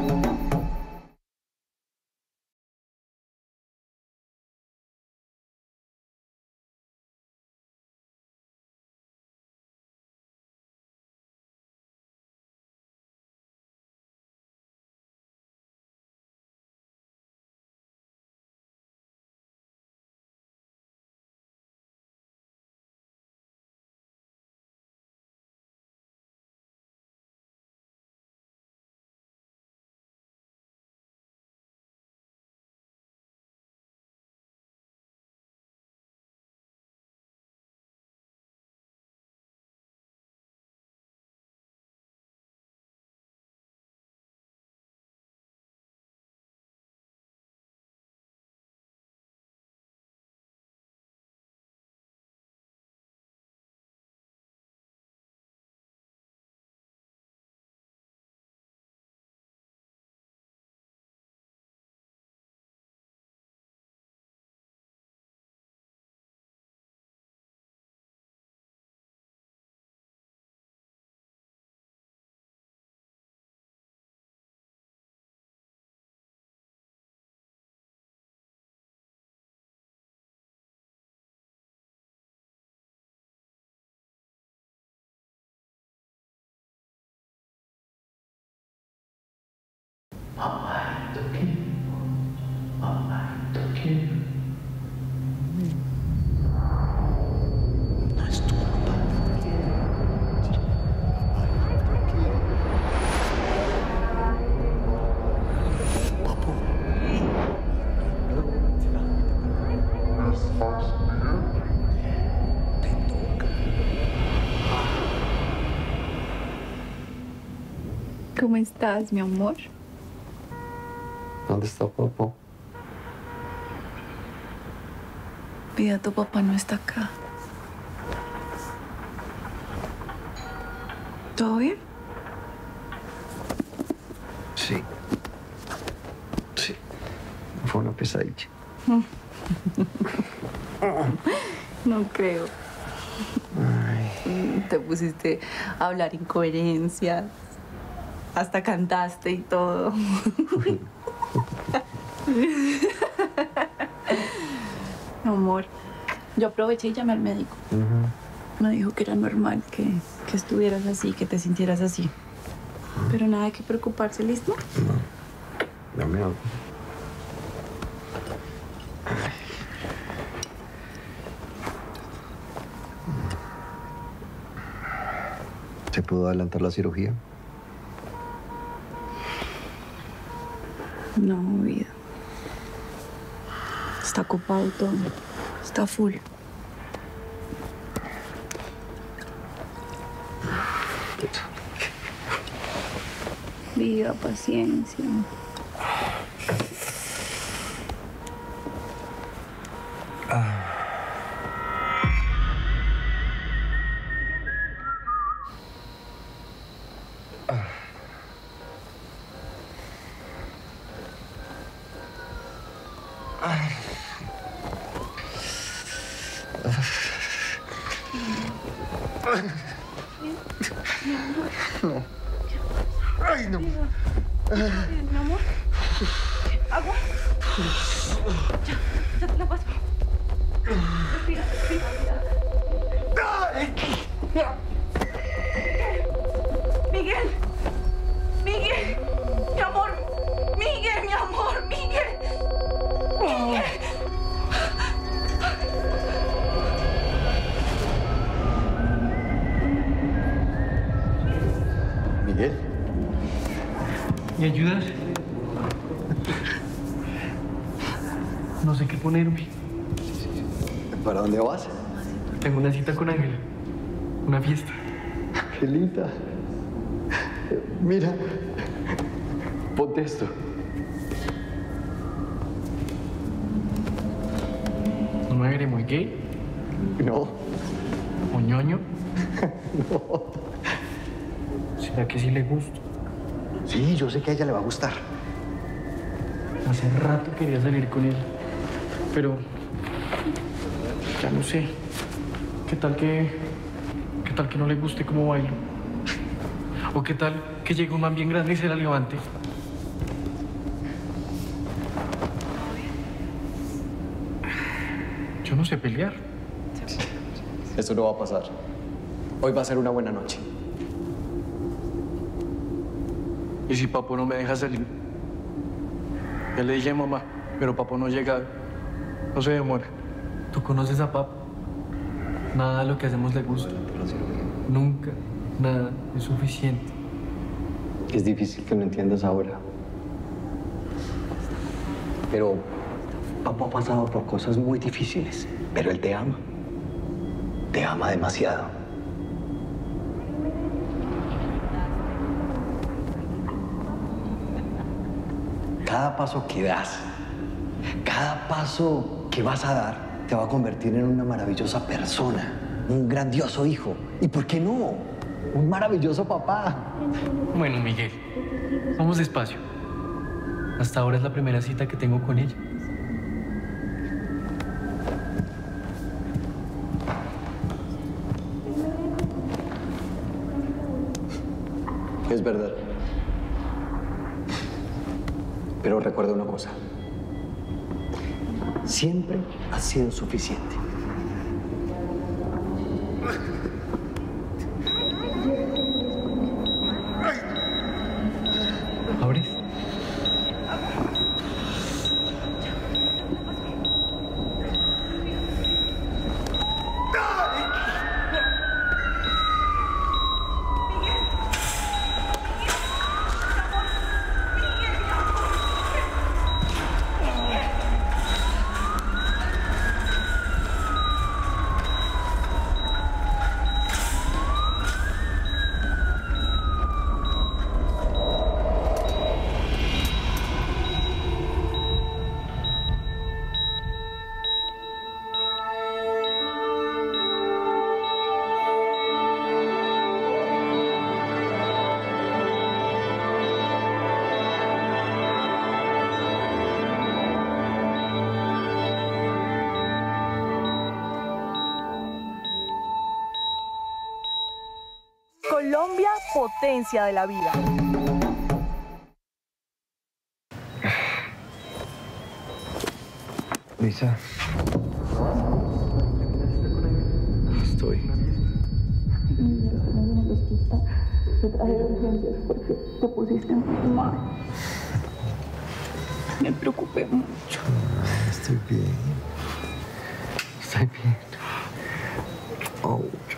L: Papaito quiere ponche, papaito quiere. No es tu culpa. Papo. Te toca.
H: ¿Cómo estás, mi amor?
K: ¿Dónde está papá?
H: Vida, tu papá no está acá. ¿Todo bien?
K: Sí. Sí. Fue pesadilla.
H: No creo. Ay. Te pusiste a hablar incoherencias. Hasta cantaste y todo. Amor, yo aproveché y llamé al médico. Uh-huh. Me dijo que era normal que, que estuvieras así, que te sintieras así. Uh-huh. Pero nada que preocuparse, ¿listo?
K: No. Dame algo. ¿Se pudo adelantar la cirugía?
H: No, vida. Está ocupado todo. Está full. Vida, paciencia. Ah.
K: No. Ay, no.
H: Mi amor. Agua. Ya, ya te la paso. Respira, respira. Miguel. Miguel. Mi amor. Miguel, mi amor. Miguel. Miguel.
K: Miguel.
E: ¿Me ayudas? No sé qué ponerme.
K: ¿Para dónde vas?
E: Tengo una cita con Ángela. Una fiesta.
K: Angelita. Mira. Ponte esto.
E: ¿No me veré muy gay?
K: No.
E: ¿O ñoño?
K: No.
E: ¿Será que sí le gusto?
K: Sí, yo sé que a ella le va a gustar.
E: Hace rato quería salir con ella, pero ya no sé. ¿Qué tal que, qué tal que no le guste cómo bailo? ¿O qué tal que llegue un man bien grande y se la levante? Yo no sé pelear.
G: Eso no va a pasar. Hoy va a ser una buena noche.
E: ¿Y si Papo no me deja salir? Ya le dije a mamá, pero Papo no llega, no se demora. ¿Tú conoces a Papo? Nada de lo que hacemos le gusta. Nunca, nada es suficiente.
K: Es difícil que lo entiendas ahora. Pero Papo ha pasado por cosas muy difíciles, pero él te ama. Te ama demasiado. Cada paso que das, cada paso que vas a dar, te va a convertir en una maravillosa persona, un grandioso hijo. ¿Y por qué no? Un maravilloso papá.
E: Bueno, Miguel, vamos despacio. Hasta ahora es la primera cita que tengo con ella.
G: Es verdad. Pero recuerda una cosa.
K: Siempre ha sido suficiente.
E: ¿Abres?
F: potencia de la vida.
K: Lisa. Estoy.
H: Te traje de urgencias porque te pusiste muy mal. Me preocupé mucho.
K: Estoy bien. Estoy bien. Oh.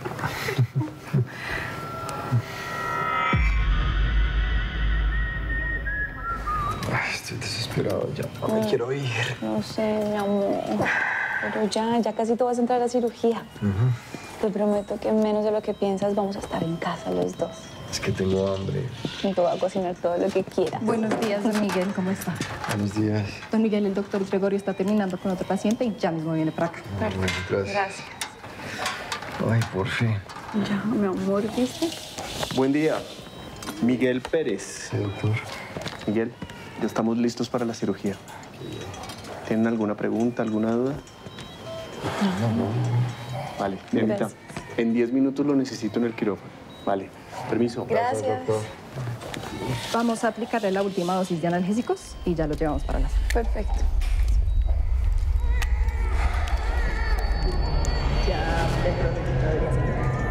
K: Ay, estoy desesperado ya. No me
H: Ay,
K: quiero ir.
H: No sé, mi amor. Pero ya, ya casi te vas a entrar a la cirugía.
K: Uh-huh.
H: Te prometo que menos de lo que piensas vamos a estar en casa los dos.
K: Es que tengo hambre.
H: Y te voy a cocinar todo lo que quieras.
N: Buenos días, don Miguel. ¿Cómo está?
K: Buenos días.
N: Don Miguel, el doctor Gregorio está terminando con otro paciente y ya mismo viene para acá.
K: Bueno, gracias.
H: Gracias.
K: Ay, por fin.
H: Ya, mi amor, ¿viste?
O: Buen día. Miguel Pérez.
K: Sí, doctor.
O: Miguel, ya estamos listos para la cirugía. ¿Tienen alguna pregunta, alguna duda?
K: No, no.
O: Vale, Nenita, en diez minutos lo necesito en el quirófano. Vale, permiso.
H: Gracias.
N: Vamos a aplicarle la última dosis de analgésicos y ya lo llevamos para la sala.
H: Perfecto.
N: Ya, de pronto debería ser.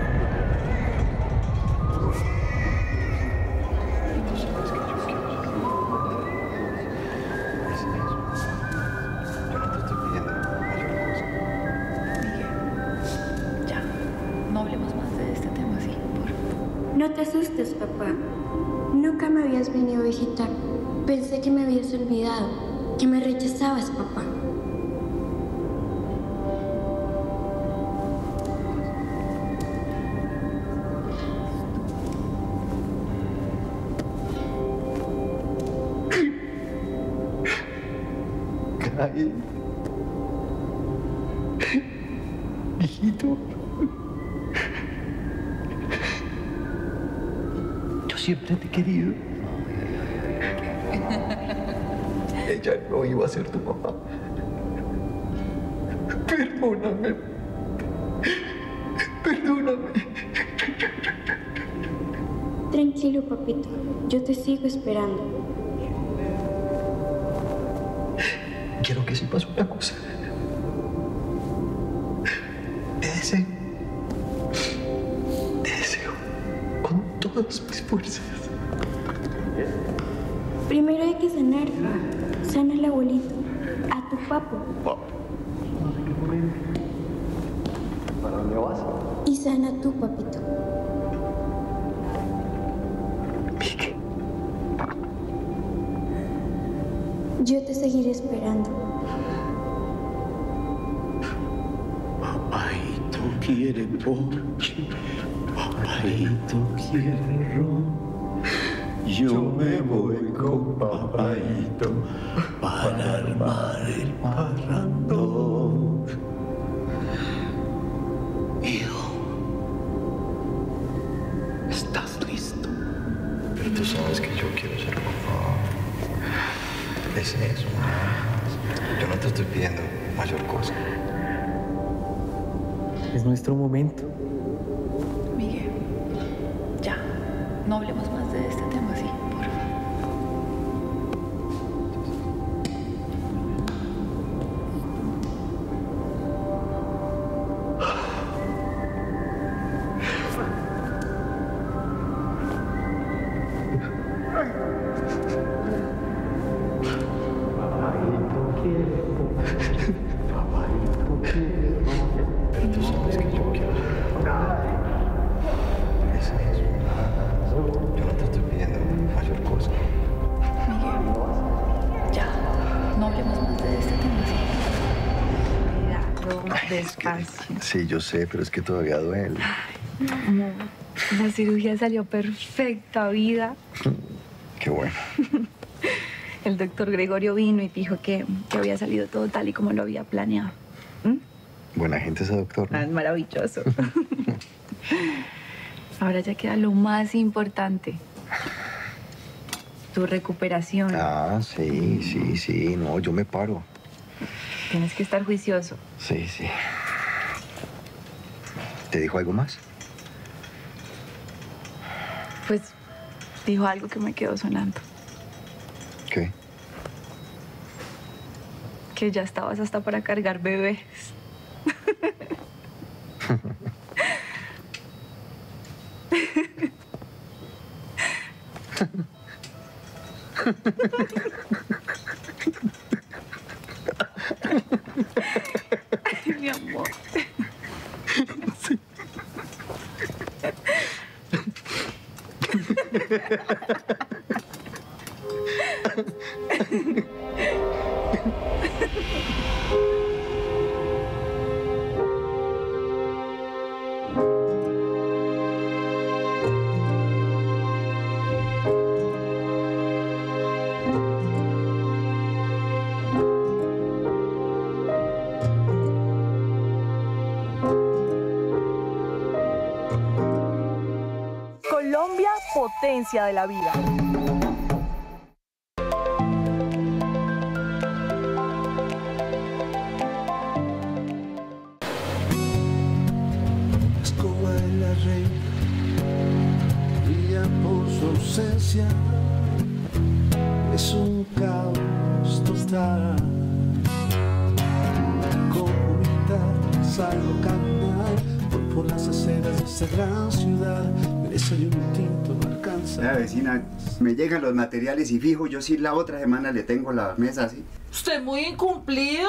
P: No te asustes, papá. Nunca me habías venido a visitar. Pensé que me habías olvidado, que me rechazabas, papá.
K: Ay. Hijito. Siempre te he querido. Ella no iba a ser tu mamá. Perdóname. Perdóname.
P: Tranquilo, papito. Yo te sigo esperando.
K: Quiero que sepas una cosa. Te deseo. Te deseo con todas mis fuerzas.
P: Primero hay que sanar. Sana al abuelito. A tu papo.
K: ¿Para dónde vas?
P: Y sana a tu papito.
K: Miki.
P: Yo te seguiré esperando.
L: Papaito quiere ponche, papaito quiere ron. Yo me voy con papaito para armar el parrandón. Hijo, ¿estás listo?
K: Pero tú sabes que yo quiero ser papá. Es eso, ¿no? Yo no te estoy pidiendo mayor cosa.
G: Es nuestro momento.
H: Miguel, ya, no hablemos más de este tema así, por favor.
K: Despacio. Sí, yo sé, pero es que todavía duele.
H: Ay, amor, la cirugía salió perfecta, vida.
K: Qué bueno.
H: El doctor Gregorio vino y dijo que, que había salido todo tal y como lo había planeado. ¿Mm?
K: Buena gente ese doctor, ¿no?
H: Ah, es maravilloso. Ahora ya queda lo más importante. Tu recuperación.
K: Ah, sí, sí, sí. No, yo me paro.
H: Tienes que estar juicioso.
K: Sí, sí. ¿Te dijo algo más?
H: Pues dijo algo que me quedó sonando.
K: ¿Qué?
H: Que ya estabas hasta para cargar bebés. Ay, mi amor. Sí.
F: Colombia, potencia de la vida.
Q: Escoba de la reina brilla por su ausencia, es un caos total. Comunidad, salgo a caminar por, por las aceras de esta gran ciudad. Me desayuno un tinto, no alcanza.
R: La vecina, me llegan los materiales y fijo, yo sí la otra semana le tengo la mesa así.
S: Usted muy incumplido.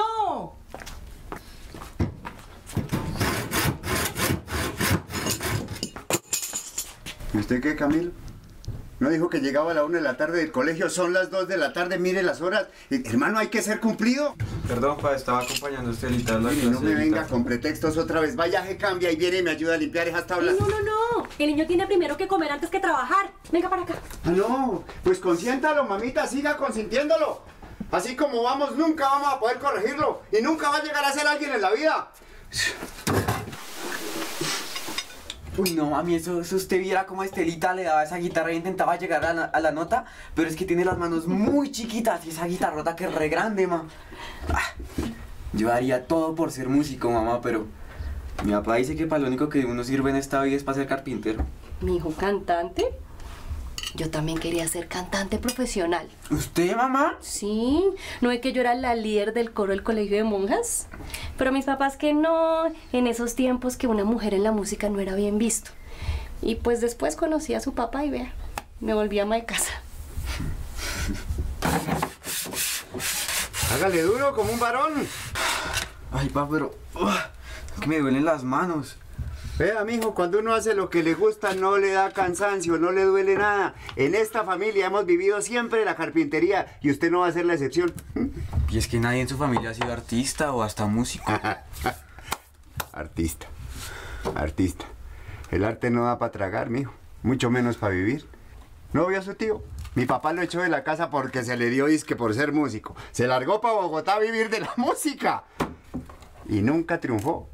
R: ¿Y usted qué, Camilo? ¿No dijo que llegaba a la una de la tarde del colegio? Son las dos de la tarde, mire las horas. Eh, hermano, hay que ser cumplido.
T: Perdón, pa, estaba acompañando a Estelita. La
R: y no me venga con pretextos otra vez. Vaya, que cambia y viene y me ayuda a limpiar esas tablas.
D: No, no, no. El niño tiene primero que comer antes que trabajar. Venga para acá.
R: Ah, no. Pues consiéntalo, mamita. Siga consintiéndolo. Así como vamos, nunca vamos a poder corregirlo. Y nunca va a llegar a ser alguien en la vida.
T: Uy, no, mami, eso, eso usted viera cómo Estelita le daba esa guitarra e intentaba llegar a la, a la nota, pero es que tiene las manos muy chiquitas y esa guitarrota que es re grande, ma. Ah, yo haría todo por ser músico, mamá, pero mi papá dice que para lo único que uno sirve en esta vida es para ser carpintero.
D: ¿Mi hijo cantante? Yo también quería ser cantante profesional.
T: ¿Usted, mamá?
D: Sí, no es que yo era la líder del coro del colegio de monjas, pero mis papás que no, en esos tiempos que una mujer en la música no era bien visto. Y pues después conocí a su papá y vea, me volví ama de casa.
R: Hágale duro como un varón.
T: Ay, pa, pero uh, que me duelen las manos.
R: Vea, mijo, cuando uno hace lo que le gusta no le da cansancio, no le duele nada. En esta familia hemos vivido siempre la carpintería y usted no va a ser la excepción.
T: Y es que nadie en su familia ha sido artista o hasta músico.
R: Artista, artista. El arte no da para tragar, mijo, mucho menos para vivir. ¿No vio a su tío? Mi papá lo echó de la casa porque se le dio disque por ser músico. Se largó para Bogotá a vivir de la música. Y nunca triunfó.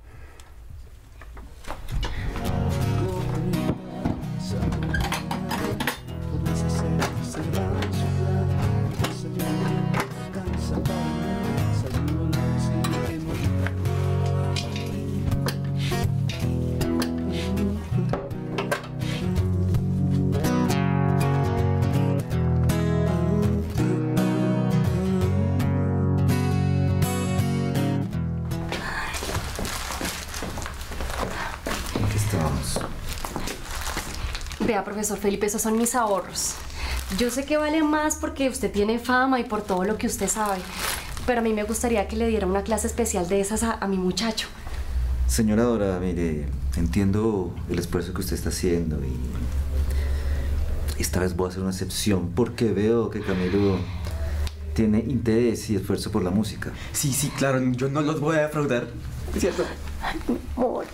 D: Vea, profesor Felipe, esos son mis ahorros. Yo sé que vale más porque usted tiene fama y por todo lo que usted sabe, pero a mí me gustaría que le diera una clase especial de esas a, a mi muchacho.
U: Señora Dora, mire, entiendo el esfuerzo que usted está haciendo y esta vez voy a hacer una excepción porque veo que Camilo tiene interés y esfuerzo por la música.
T: Sí, sí, claro, yo no los voy a defraudar, ¿es cierto?
D: Ay, mi amor.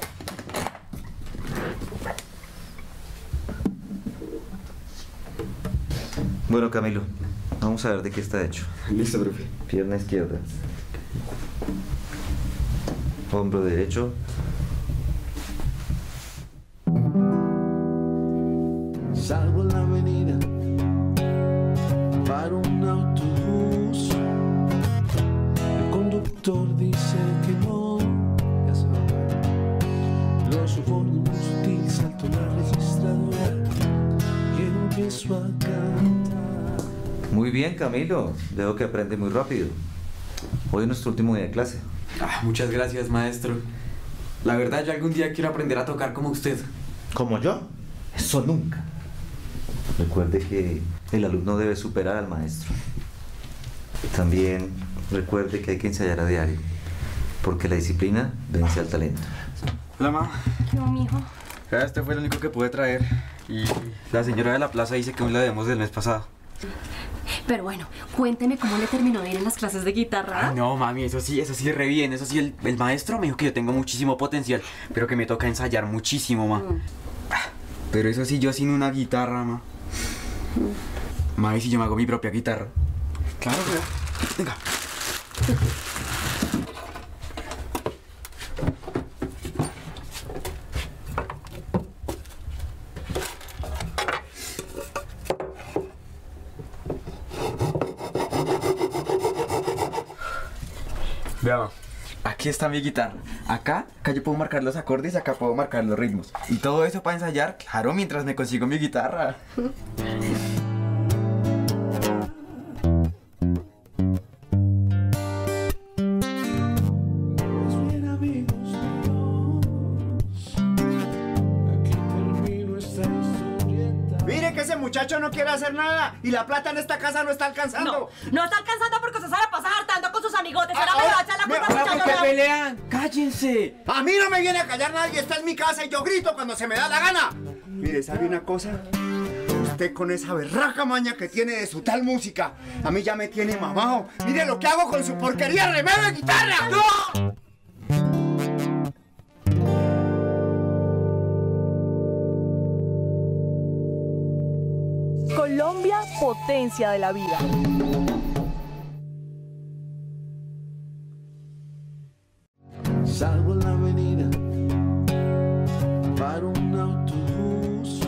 U: Bueno, Camilo, vamos a ver de qué está hecho.
T: Listo, profe.
U: Pierna izquierda. Hombro derecho.
Q: Salgo en la avenida para un autobús. El conductor dice que no. Ya se va. Lo suborno un sutil salto en la registradora. empezó a cantar.
U: Muy bien, Camilo. Veo que aprende muy rápido. Hoy es nuestro último día de clase.
T: Ah, muchas gracias, maestro. La verdad, yo algún día quiero aprender a tocar como usted.
U: ¿Como yo? Eso nunca. Recuerde que el alumno debe superar al maestro. También recuerde que hay que ensayar a diario, porque la disciplina vence al talento.
T: Hola, mamá.
D: ¿Qué, mijo?
T: Este fue el único que pude traer. Y la señora de la plaza dice que aún la debemos del mes pasado.
D: Pero bueno, cuénteme cómo le terminó de ir en las clases de guitarra.
T: Ay, no, mami, eso sí, eso sí, re bien. Eso sí, el, el maestro me dijo que yo tengo muchísimo potencial, pero que me toca ensayar muchísimo, ma. Mm. Pero eso sí, yo sin una guitarra, ma. Mm. Ma, ¿y si yo me hago mi propia guitarra? Claro, claro. Venga. Veamos, aquí está mi guitarra. Acá, acá yo puedo marcar los acordes, acá puedo marcar los ritmos. Y todo eso para ensayar, claro, mientras me consigo mi guitarra.
R: Mire que ese muchacho no quiere hacer nada y la plata en esta casa no está alcanzando.
D: No, no está alcanzando porque se sale pasar hartando con sus amigotes.
R: Ah,
D: Ahora me va a echar la culpa al muchacho.
T: ¿Por qué pelean? ¡Cállense!
R: A mí no me viene a callar nadie, esta es mi casa y yo grito cuando se me da la gana. Mire, ¿sabe una cosa? Usted con esa berraca maña que tiene de su tal música, a mí ya me tiene mamado. Mire lo que hago con su porquería remedio de guitarra. ¡No!
F: Colombia, potencia de la vida.
Q: Salgo en la avenida para un autobús.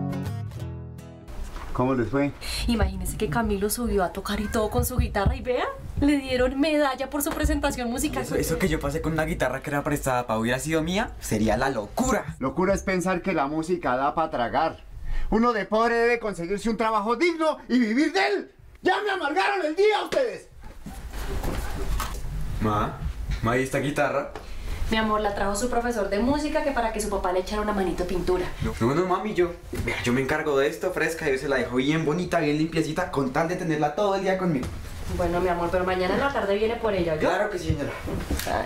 R: ¿Cómo les fue?
D: Imagínese que Camilo subió a tocar y todo con su guitarra y vea, le dieron medalla por su presentación musical.
T: Eso, eso que yo pasé con una guitarra que era prestada para hubiera sido mía, sería la locura.
R: Locura es pensar que la música da para tragar. Uno de pobre debe conseguirse un trabajo digno y vivir de él. ¡Ya me amargaron el día ustedes!
T: Ma, ma, ¿y esta guitarra?
D: Mi amor, la trajo su profesor de música que para que su papá le echara una manito de pintura.
T: No, no, no, mami, yo, vea, yo me encargo de esto fresca y yo se la dejo bien bonita, bien limpiecita, con tal de tenerla todo el día conmigo.
D: Bueno, mi amor, pero mañana en la tarde viene por ella, ¿yo?
T: Claro que sí, señora.
D: Ay.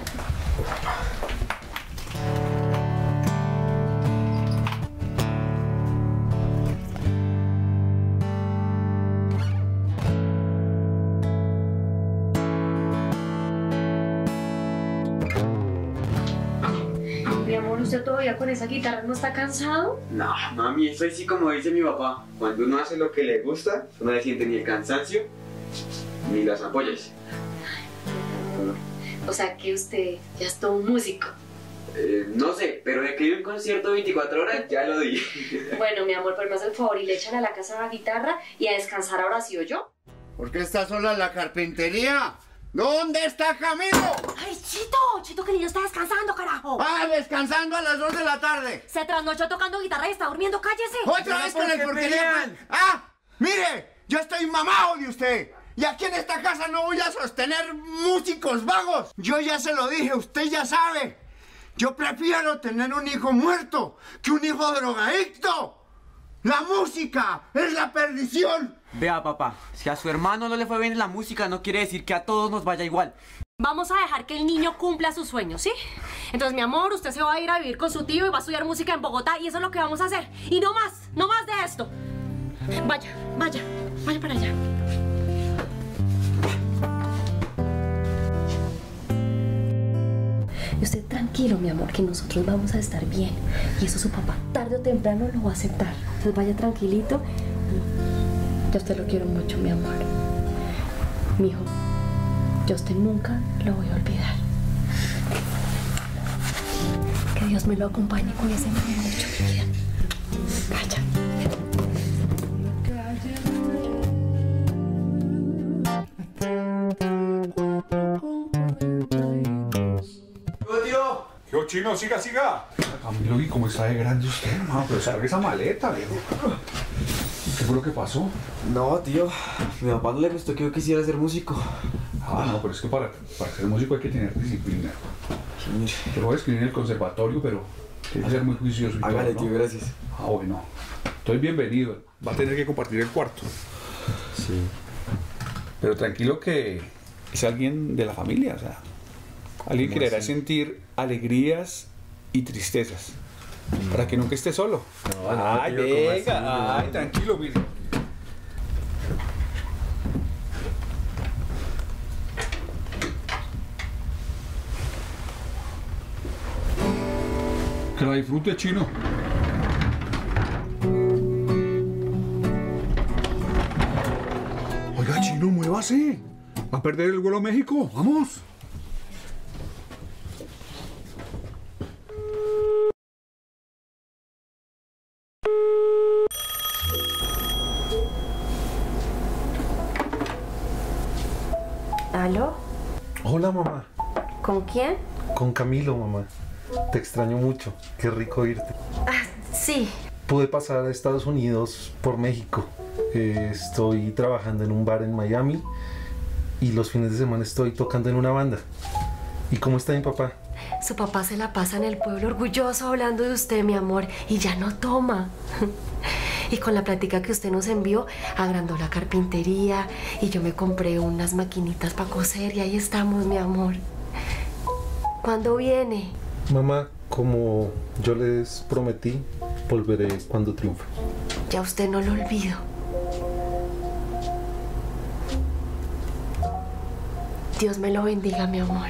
D: Mi amor, ¿usted todavía con esa guitarra no está cansado?
T: No, mami, eso sí como dice mi papá. Cuando uno hace lo que le gusta, no le siente ni el cansancio, ni las ampollas.
D: O sea que usted ya es todo un músico.
T: Eh, no sé, pero de que hay un concierto veinticuatro horas, ya lo di.
D: Bueno, mi amor, pero me hace el favor y le echan a la casa la guitarra y a descansar ahora sí o yo.
R: ¿Por qué está sola en la carpintería? ¿Dónde está Camilo?
D: ¡Ay, Chito! Chito, que el niño está descansando, carajo.
R: ¡Ah, descansando a las dos de la tarde!
D: Se trasnochó tocando guitarra y está durmiendo, cállese.
R: ¡Otra vez con el porquería! ¡Ah! ¡Mire! Yo estoy mamado de usted. Y aquí en esta casa no voy a sostener músicos vagos. Yo ya se lo dije, usted ya sabe. Yo prefiero tener un hijo muerto que un hijo drogadicto. ¡La música es la perdición!
T: Vea, papá, si a su hermano no le fue bien en la música, no quiere decir que a todos nos vaya igual.
D: Vamos a dejar que el niño cumpla sus sueños, ¿sí? Entonces, mi amor, usted se va a ir a vivir con su tío y va a estudiar música en Bogotá y eso es lo que vamos a hacer. Y no más, no más de esto. Vaya, vaya, vaya para allá. Y usted tranquilo, mi amor, que nosotros vamos a estar bien. Y eso su papá tarde o temprano lo va a aceptar. Entonces vaya tranquilito. Yo a usted lo quiero mucho, mi amor. Mijo, yo a usted nunca lo voy a olvidar. Que Dios me lo acompañe con ese amor mucho, mi vida. Vaya.
A: Yo, chino, siga, siga. Camilo, ¿y cómo está de grande usted, hermano? Pero salga esa maleta, viejo. ¿Qué fue lo que pasó?
T: No, tío. Mi papá no le gustó que yo quisiera ser músico.
A: Ah, no, pero es que para, para ser músico hay que tener disciplina. Yo voy a escribir en el conservatorio, pero tiene que ser muy juicioso y
T: Hágale,
A: todo, ¿no?
T: tío, gracias.
A: Ah, bueno. Entonces, bienvenido. Va a tener que compartir el cuarto.
T: Sí.
A: Pero tranquilo que es alguien de la familia, o sea, alguien que le hará
T: así?
A: sentir alegrías y tristezas. Para que nunca esté solo.
T: No, no,
A: ay,
T: tío, ¿cómo así?
A: venga, ay, tranquilo, mire. Que la disfrute, chino. Oiga, chino, muévase. Va a perder el vuelo a México. Vamos.
V: ¿Aló?
W: Hola, mamá.
V: ¿Con quién?
W: Con Camilo, mamá. Te extraño mucho. Qué rico irte.
V: Ah, sí.
W: Pude pasar a Estados Unidos por México. Eh, estoy trabajando en un bar en Miami y los fines de semana estoy tocando en una banda. ¿Y cómo está mi papá?
V: Su papá se la pasa en el pueblo orgulloso hablando de usted, mi amor, y ya no toma. Y con la plática que usted nos envió, agrandó la carpintería y yo me compré unas maquinitas para coser y ahí estamos, mi amor. ¿Cuándo viene?
W: Mamá, como yo les prometí, volveré cuando triunfe.
V: Ya usted no lo olvido. Dios me lo bendiga, mi amor.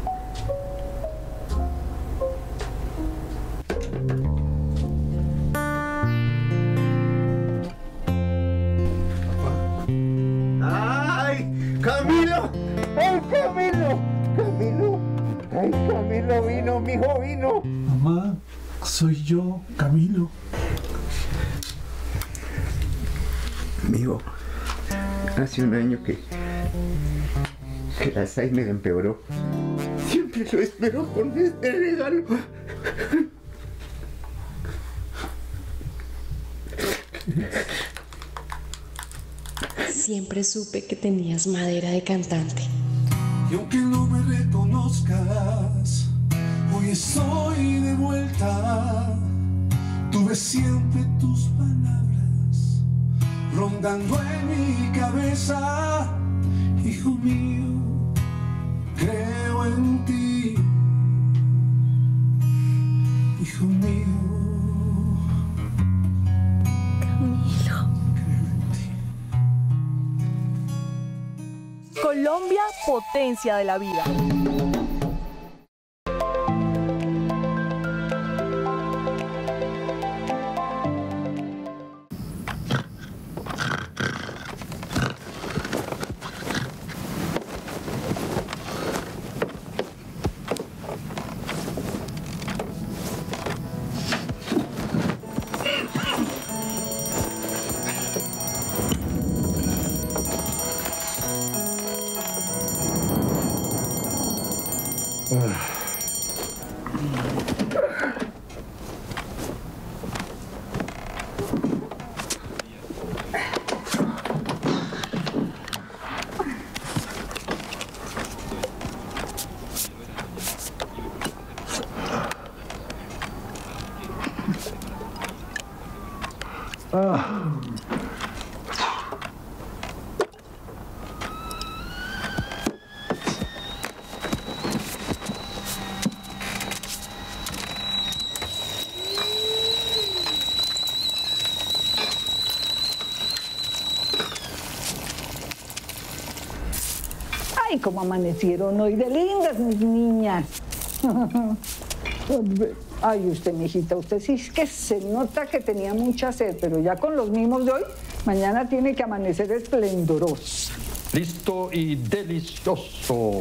R: ¡Ay, Camilo! ¡Ay, Camilo! ¡Camilo! ¡Ay, Camilo vino! ¡Mi hijo vino!
Q: Mamá, soy yo, Camilo.
R: Amigo, hace un año que, que el Alzheimer empeoró. Siempre lo espero con este regalo.
V: Siempre supe que tenías madera de cantante.
Q: Y aunque no me reconozcas, hoy estoy de vuelta. Tuve siempre tus palabras rondando en mi cabeza. Hijo mío, creo en ti. Hijo mío.
V: Camilo.
F: Colombia, potencia de la vida.
X: Ay, cómo amanecieron hoy de lindas mis niñas. Ay, usted, mijita, usted sí es que se nota que tenía mucha sed, pero ya con los mimos de hoy, mañana tiene que amanecer esplendorosa.
Y: Listo y delicioso.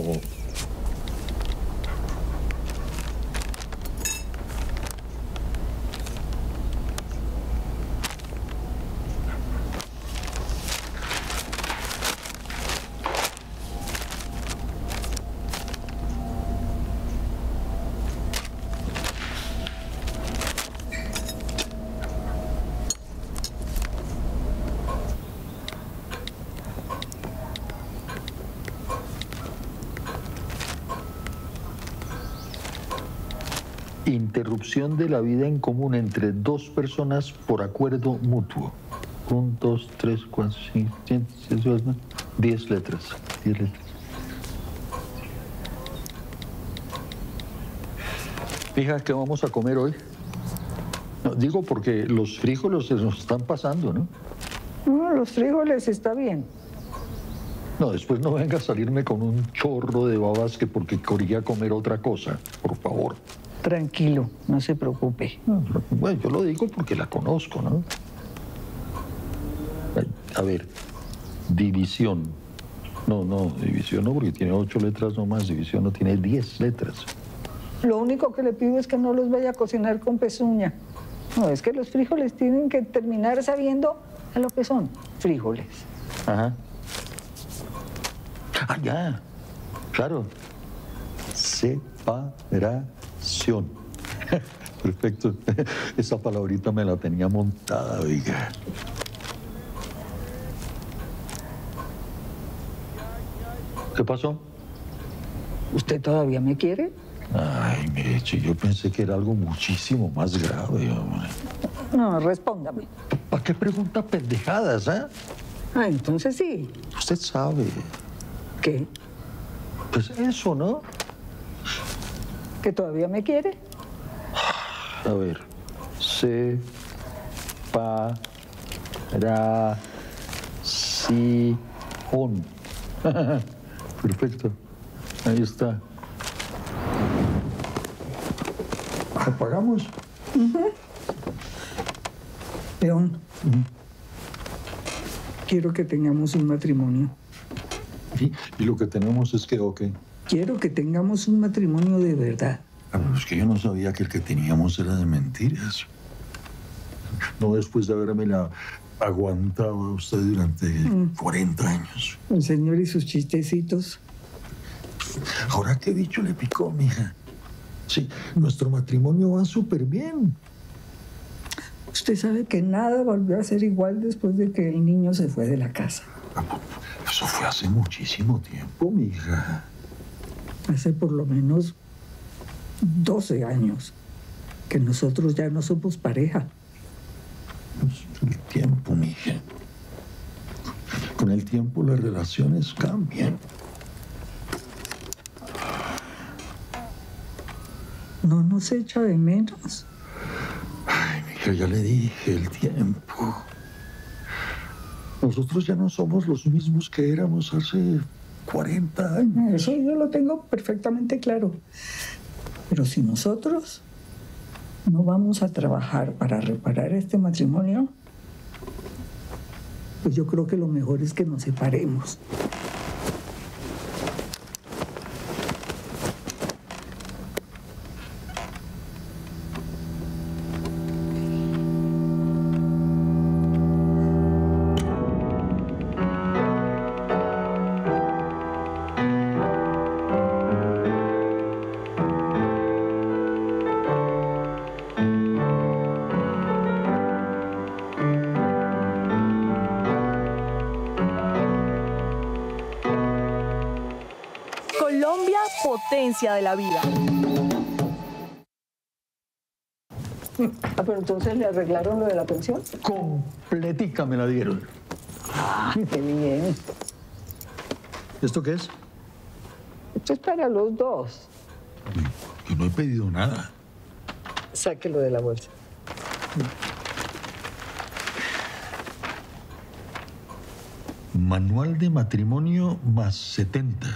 Y: Interrupción de la vida en común entre dos personas por acuerdo mutuo. Un, dos, tres, cuatro, cinco, seis, siete, ocho, diez letras. Diez letras. Hija, ¿qué vamos a comer hoy? No, digo porque los frijoles se nos están pasando, ¿no?
X: No, los frijoles está bien.
Y: No, después no venga a salirme con un chorro de babas que porque quería comer otra cosa, por favor.
X: Tranquilo, no se preocupe.
Y: No, bueno, yo lo digo porque la conozco, ¿no? A ver, división. No, no, división no, porque tiene ocho letras nomás. División no tiene diez letras.
X: Lo único que le pido es que no los vaya a cocinar con pezuña. No, es que los frijoles tienen que terminar sabiendo a lo que son frijoles.
Y: Ajá. Ah, ya. Claro. Separación. Perfecto. Esa palabrita me la tenía montada, oiga. ¿Qué pasó?
X: ¿Usted todavía me quiere?
Y: Ay, Meche, yo pensé que era algo muchísimo más grave, hombre.
X: No, respóndame.
Y: ¿Para qué pregunta pendejadas, eh?
X: Ah, entonces sí.
Y: Usted sabe.
X: ¿Qué?
Y: Pues eso, ¿no?
X: ¿Que todavía me quiere?
Y: A ver. Se, pa, ra, si, on. Perfecto. Ahí está. ¿Apagamos?
X: Uh-huh. León, uh-huh. Quiero que tengamos un matrimonio.
Y: ¿Y, y lo que tenemos es que, ok?
X: Quiero que tengamos un matrimonio de verdad.
Y: Ah, pero es que yo no sabía que el que teníamos era de mentiras. No después de haberme la aguantado a usted durante mm. cuarenta años.
X: El señor y sus chistecitos.
Y: Ahora, ¿qué dicho le picó, mija? Sí, nuestro matrimonio va súper bien.
X: Usted sabe que nada volvió a ser igual después de que el niño se fue de la casa.
Y: Eso fue hace muchísimo tiempo, mija.
X: Hace por lo menos doce años que nosotros ya no somos pareja.
Y: El tiempo, mija. Con el tiempo las relaciones cambian.
X: ¿No nos echa de menos?
Y: Ay, mija, ya le dije, el tiempo. Nosotros ya no somos los mismos que éramos hace cuarenta años.
X: Eso yo lo tengo perfectamente claro. Pero si nosotros no vamos a trabajar para reparar este matrimonio, pues yo creo que lo mejor es que nos separemos.
F: Colombia, potencia de la vida.
X: Ah, pero entonces le arreglaron lo de la pensión.
Y: Completica me la dieron.
X: Ah, qué bien.
Y: ¿Esto qué es?
X: Esto es para los dos.
Y: Yo no he pedido nada.
X: Sáquelo de la bolsa.
Y: Manual de matrimonio más setenta.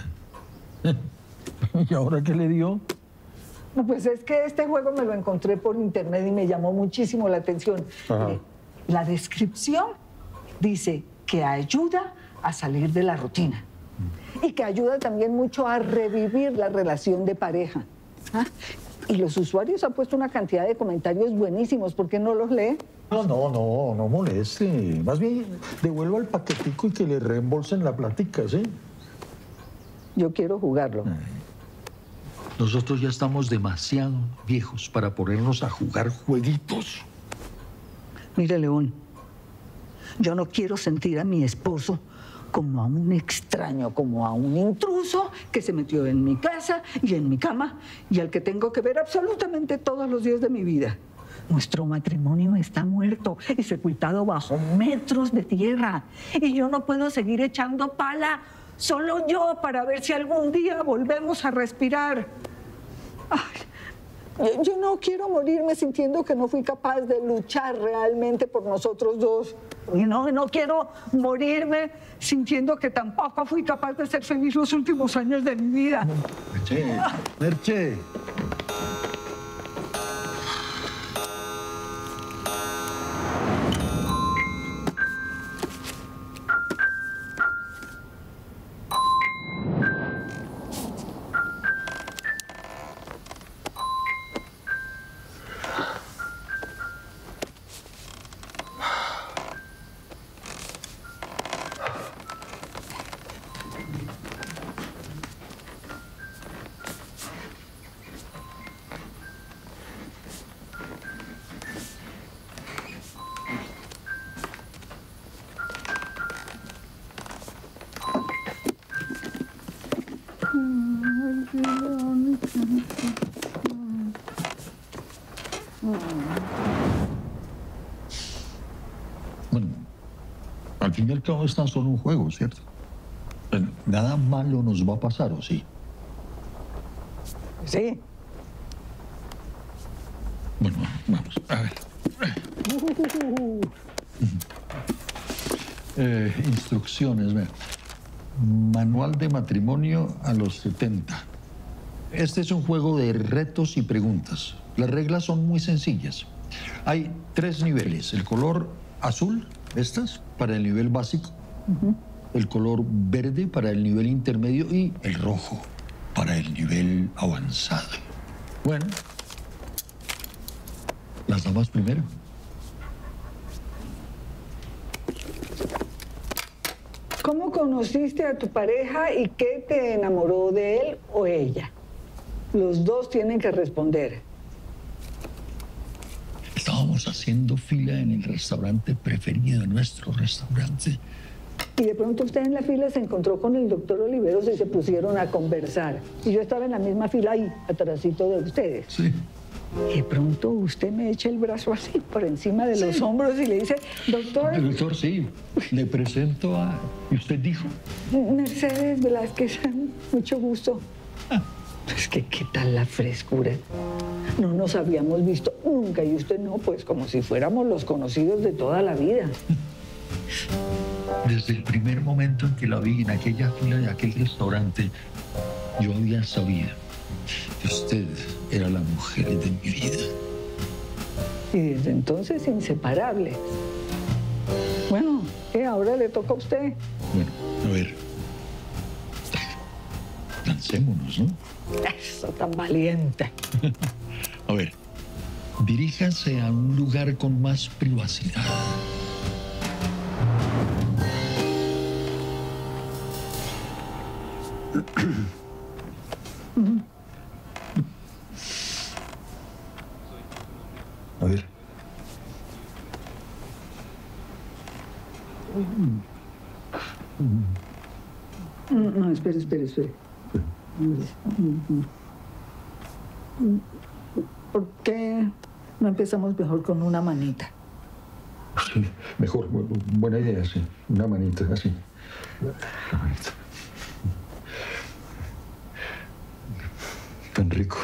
Y: ¿Y ahora qué le dio?
X: No, pues es que este juego me lo encontré por internet y me llamó muchísimo la atención. Ajá. La descripción dice que ayuda a salir de la rutina y que ayuda también mucho a revivir la relación de pareja. ¿Ah? Y los usuarios han puesto una cantidad de comentarios buenísimos. ¿Por qué no los lee?
Y: No, no, no, no moleste. Más bien, devuelva el paquetico y que le reembolsen la plática, ¿sí?
X: Yo quiero jugarlo.
Y: Nosotros ya estamos demasiado viejos para ponernos a jugar jueguitos.
X: Mire, León, yo no quiero sentir a mi esposo como a un extraño, como a un intruso que se metió en mi casa y en mi cama y al que tengo que ver absolutamente todos los días de mi vida. Nuestro matrimonio está muerto y sepultado bajo metros de tierra. Y yo no puedo seguir echando pala, solo yo, para ver si algún día volvemos a respirar. Ay, yo, yo no quiero morirme sintiendo que no fui capaz de luchar realmente por nosotros dos. Y no, no quiero morirme sintiendo que tampoco fui capaz de ser feliz los últimos años de mi vida.
Y: Merche, Merche. Bueno, al fin y al cabo es tan solo un juego, ¿cierto? Bueno, nada malo nos va a pasar, ¿o sí?
X: Sí.
Y: Bueno, vamos, a ver. Eh, instrucciones, ve. Manual de matrimonio a los setenta. Este es un juego de retos y preguntas. Las reglas son muy sencillas. Hay tres niveles. El color azul, estas, para el nivel básico. Uh-huh. El color verde para el nivel intermedio y el rojo para el nivel avanzado. Bueno, las damas primero.
X: ¿Cómo conociste a tu pareja y qué te enamoró de él o ella? Los dos tienen que responder.
Y: Estábamos haciendo fila en el restaurante preferido, nuestro restaurante.
X: Y de pronto usted en la fila se encontró con el doctor Oliveros y se pusieron a conversar. Y yo estaba en la misma fila ahí, atrásito de ustedes.
Y: Sí.
X: Y de pronto usted me echa el brazo así por encima de los sí. hombros y le dice, doctor...
Y: El doctor, sí. Le presento a... ¿Y usted dijo?
X: Mercedes Velázquez, mucho gusto. Ah. Es que, ¿qué tal la frescura? No nos habíamos visto nunca y usted no, pues como si fuéramos los conocidos de toda la vida.
Y: Desde el primer momento en que la vi en aquella fila de aquel restaurante, yo había sabido que usted era la mujer de mi vida.
X: Y desde entonces inseparables. Bueno, ¿qué? Ahora le toca a usted.
Y: Bueno, a ver. Lancémonos, ¿no?
X: Eso, tan valiente.
Y: A ver, diríjanse a un lugar con más privacidad. A ver.
X: No, espere, espere, espere. ¿Por qué no empezamos mejor con una manita?
Y: Sí, mejor. Buena idea, sí. Una manita, así. Una manita. Tan rico.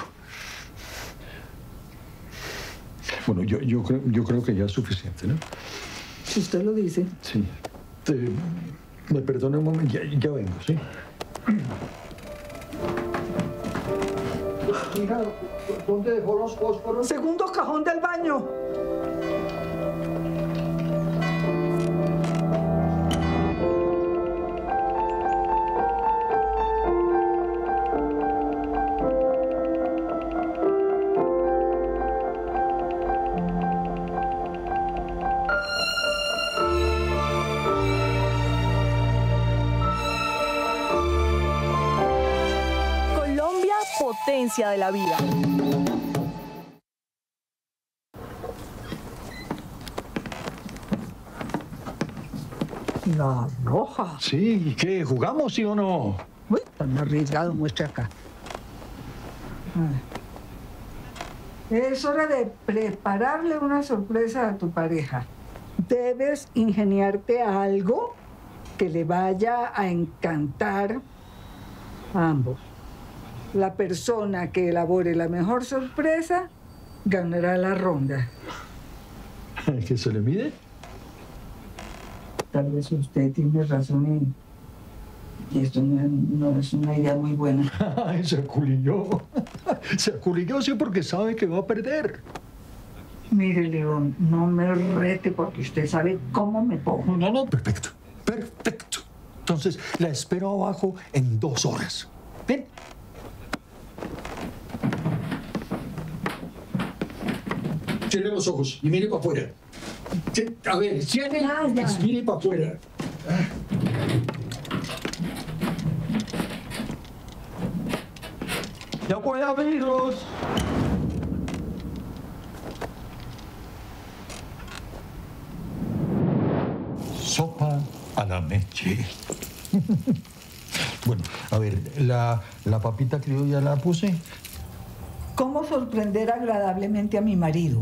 Y: Bueno, yo, yo, creo, yo creo que ya es suficiente, ¿no?
X: Si usted lo dice.
Y: Sí. Te, me perdona un momento, ya, ya vengo, ¿sí?
X: Hija, ¿dónde dejó los fósforos? Segundo cajón del baño.
F: Potencia de la vida.
X: La roja.
Y: Sí, ¿y qué? ¿Jugamos, sí o no?
X: Uy, tan arriesgado, muestre acá. Es hora de prepararle una sorpresa a tu pareja. Debes ingeniarte algo que le vaya a encantar a ambos. La persona que elabore la mejor sorpresa ganará la ronda.
Y: ¿Qué se le mide?
X: Tal vez usted tiene razón y, y esto no, no es una idea muy buena.
Y: Ay, se aculilló. Se aculilló, sí, porque sabe que va a perder.
X: Mire, León, no me rete porque usted sabe cómo me pongo.
Y: No, no, perfecto, perfecto. Entonces, la espero abajo en dos horas. Ven. Cierre los ojos y mire para afuera. A ver, cierre y mire para afuera. Ya puede abrirlos. Sopa a la meche. Bueno, a ver, la, la papita criolla la puse.
X: ¿Cómo sorprender agradablemente a mi marido?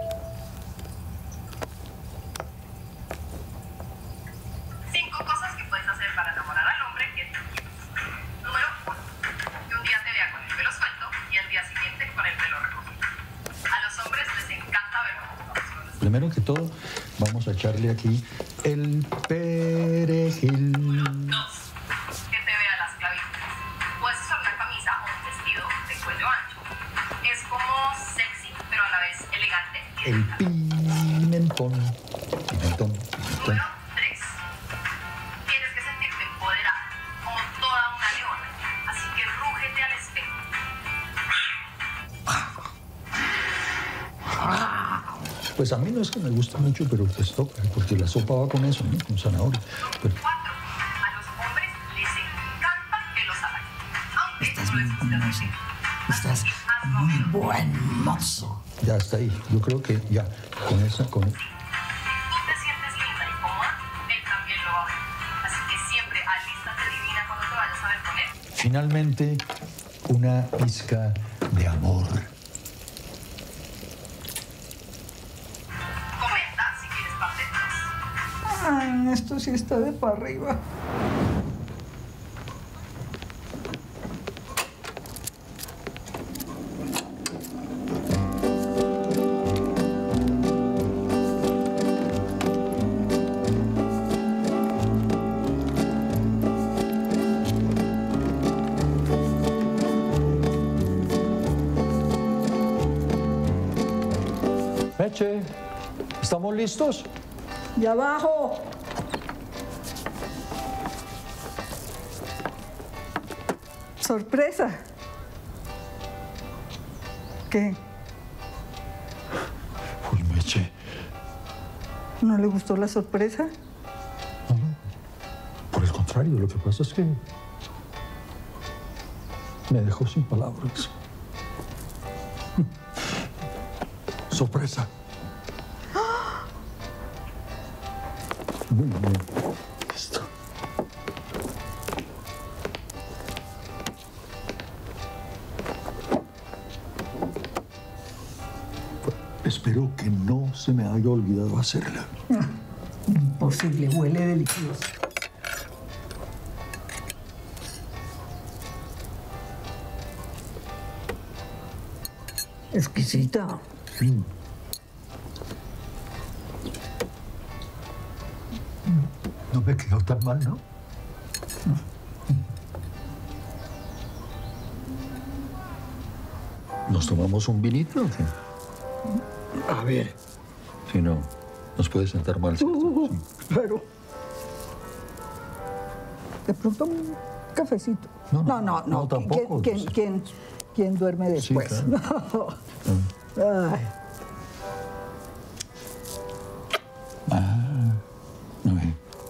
B: Cinco cosas que puedes hacer para enamorar al hombre que te quieres. Número uno, que un día te vea con el pelo suelto y al día siguiente con el pelo recogido. A los hombres les encanta verlo.
Y: Primero que todo, vamos a echarle aquí el perejil.
B: Dos, que te vea las clavículas. Puedes usar una camisa o un vestido de cuello ancho. Es como sexy, pero a la vez elegante.
Y: El pimentón. Pimentón. Pimentón.
B: Número tres, tienes que sentirte empoderada, como toda una leona. Así que rúgete al espejo.
Y: Pues a mí no es que me guste mucho, pero pues toca, porque la sopa va con eso, ¿no? Con zanahoria. Pero...
B: Cuatro, a los hombres les encanta que los halaguen, aunque no les guste decir.
X: Estás muy buen mozo.
Y: Ya está ahí. Yo creo que ya, con esa, con...
B: Tú te sientes linda y cómoda, él también lo va a ver. Así que siempre alístate divina cuando te vayas a ver con él.
Y: Finalmente, una pizca de amor.
B: Comenta si quieres parte dos.
X: Ay, esto sí está de para arriba.
Y: Meche, ¿estamos listos?
X: ¡Y abajo! ¡Sorpresa! ¿Qué?
Y: Uy, Meche.
X: ¿No le gustó la sorpresa?
Y: No, no. Por el contrario, lo que pasa es que me dejó sin palabras. Sorpresa. Muy bien. Listo. Espero que no se me haya olvidado hacerla.
X: Imposible, huele delicioso. Exquisita.
Y: Mm. No me quedó tan mal, ¿no? ¿Nos tomamos un vinito o qué?
X: A ver.
Y: Si no, nos puede sentar mal.
X: Uh, sí. Pero... De pronto un cafecito.
Y: No,
X: no, no. no,
Y: no tampoco.
X: ¿Quién, quién, quién, quién duerme después?
Y: Sí, claro.
X: No. Ay.
Y: Ah, no ve.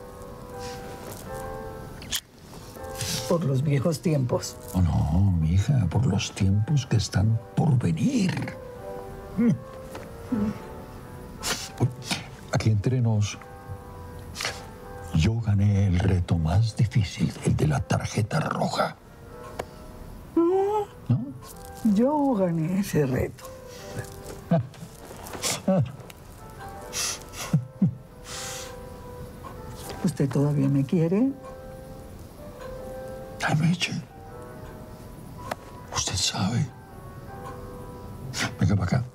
X: Por los viejos tiempos.
Y: Oh, no, mija, por los tiempos que están por venir. Mm. Aquí entre nos, Yo gané el reto más difícil, el de la tarjeta roja.
X: ¿No? Yo gané ese reto. ¿Usted todavía me quiere?
Y: Ay, Meche. Usted sabe. Venga para acá.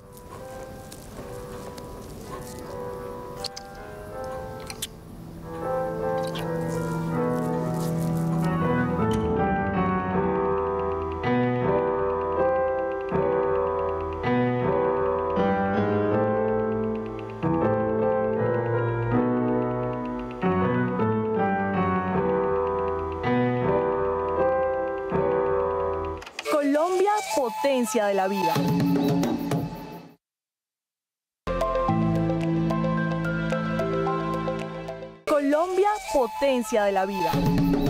F: Colombia, potencia de la vida. Colombia, potencia de la vida.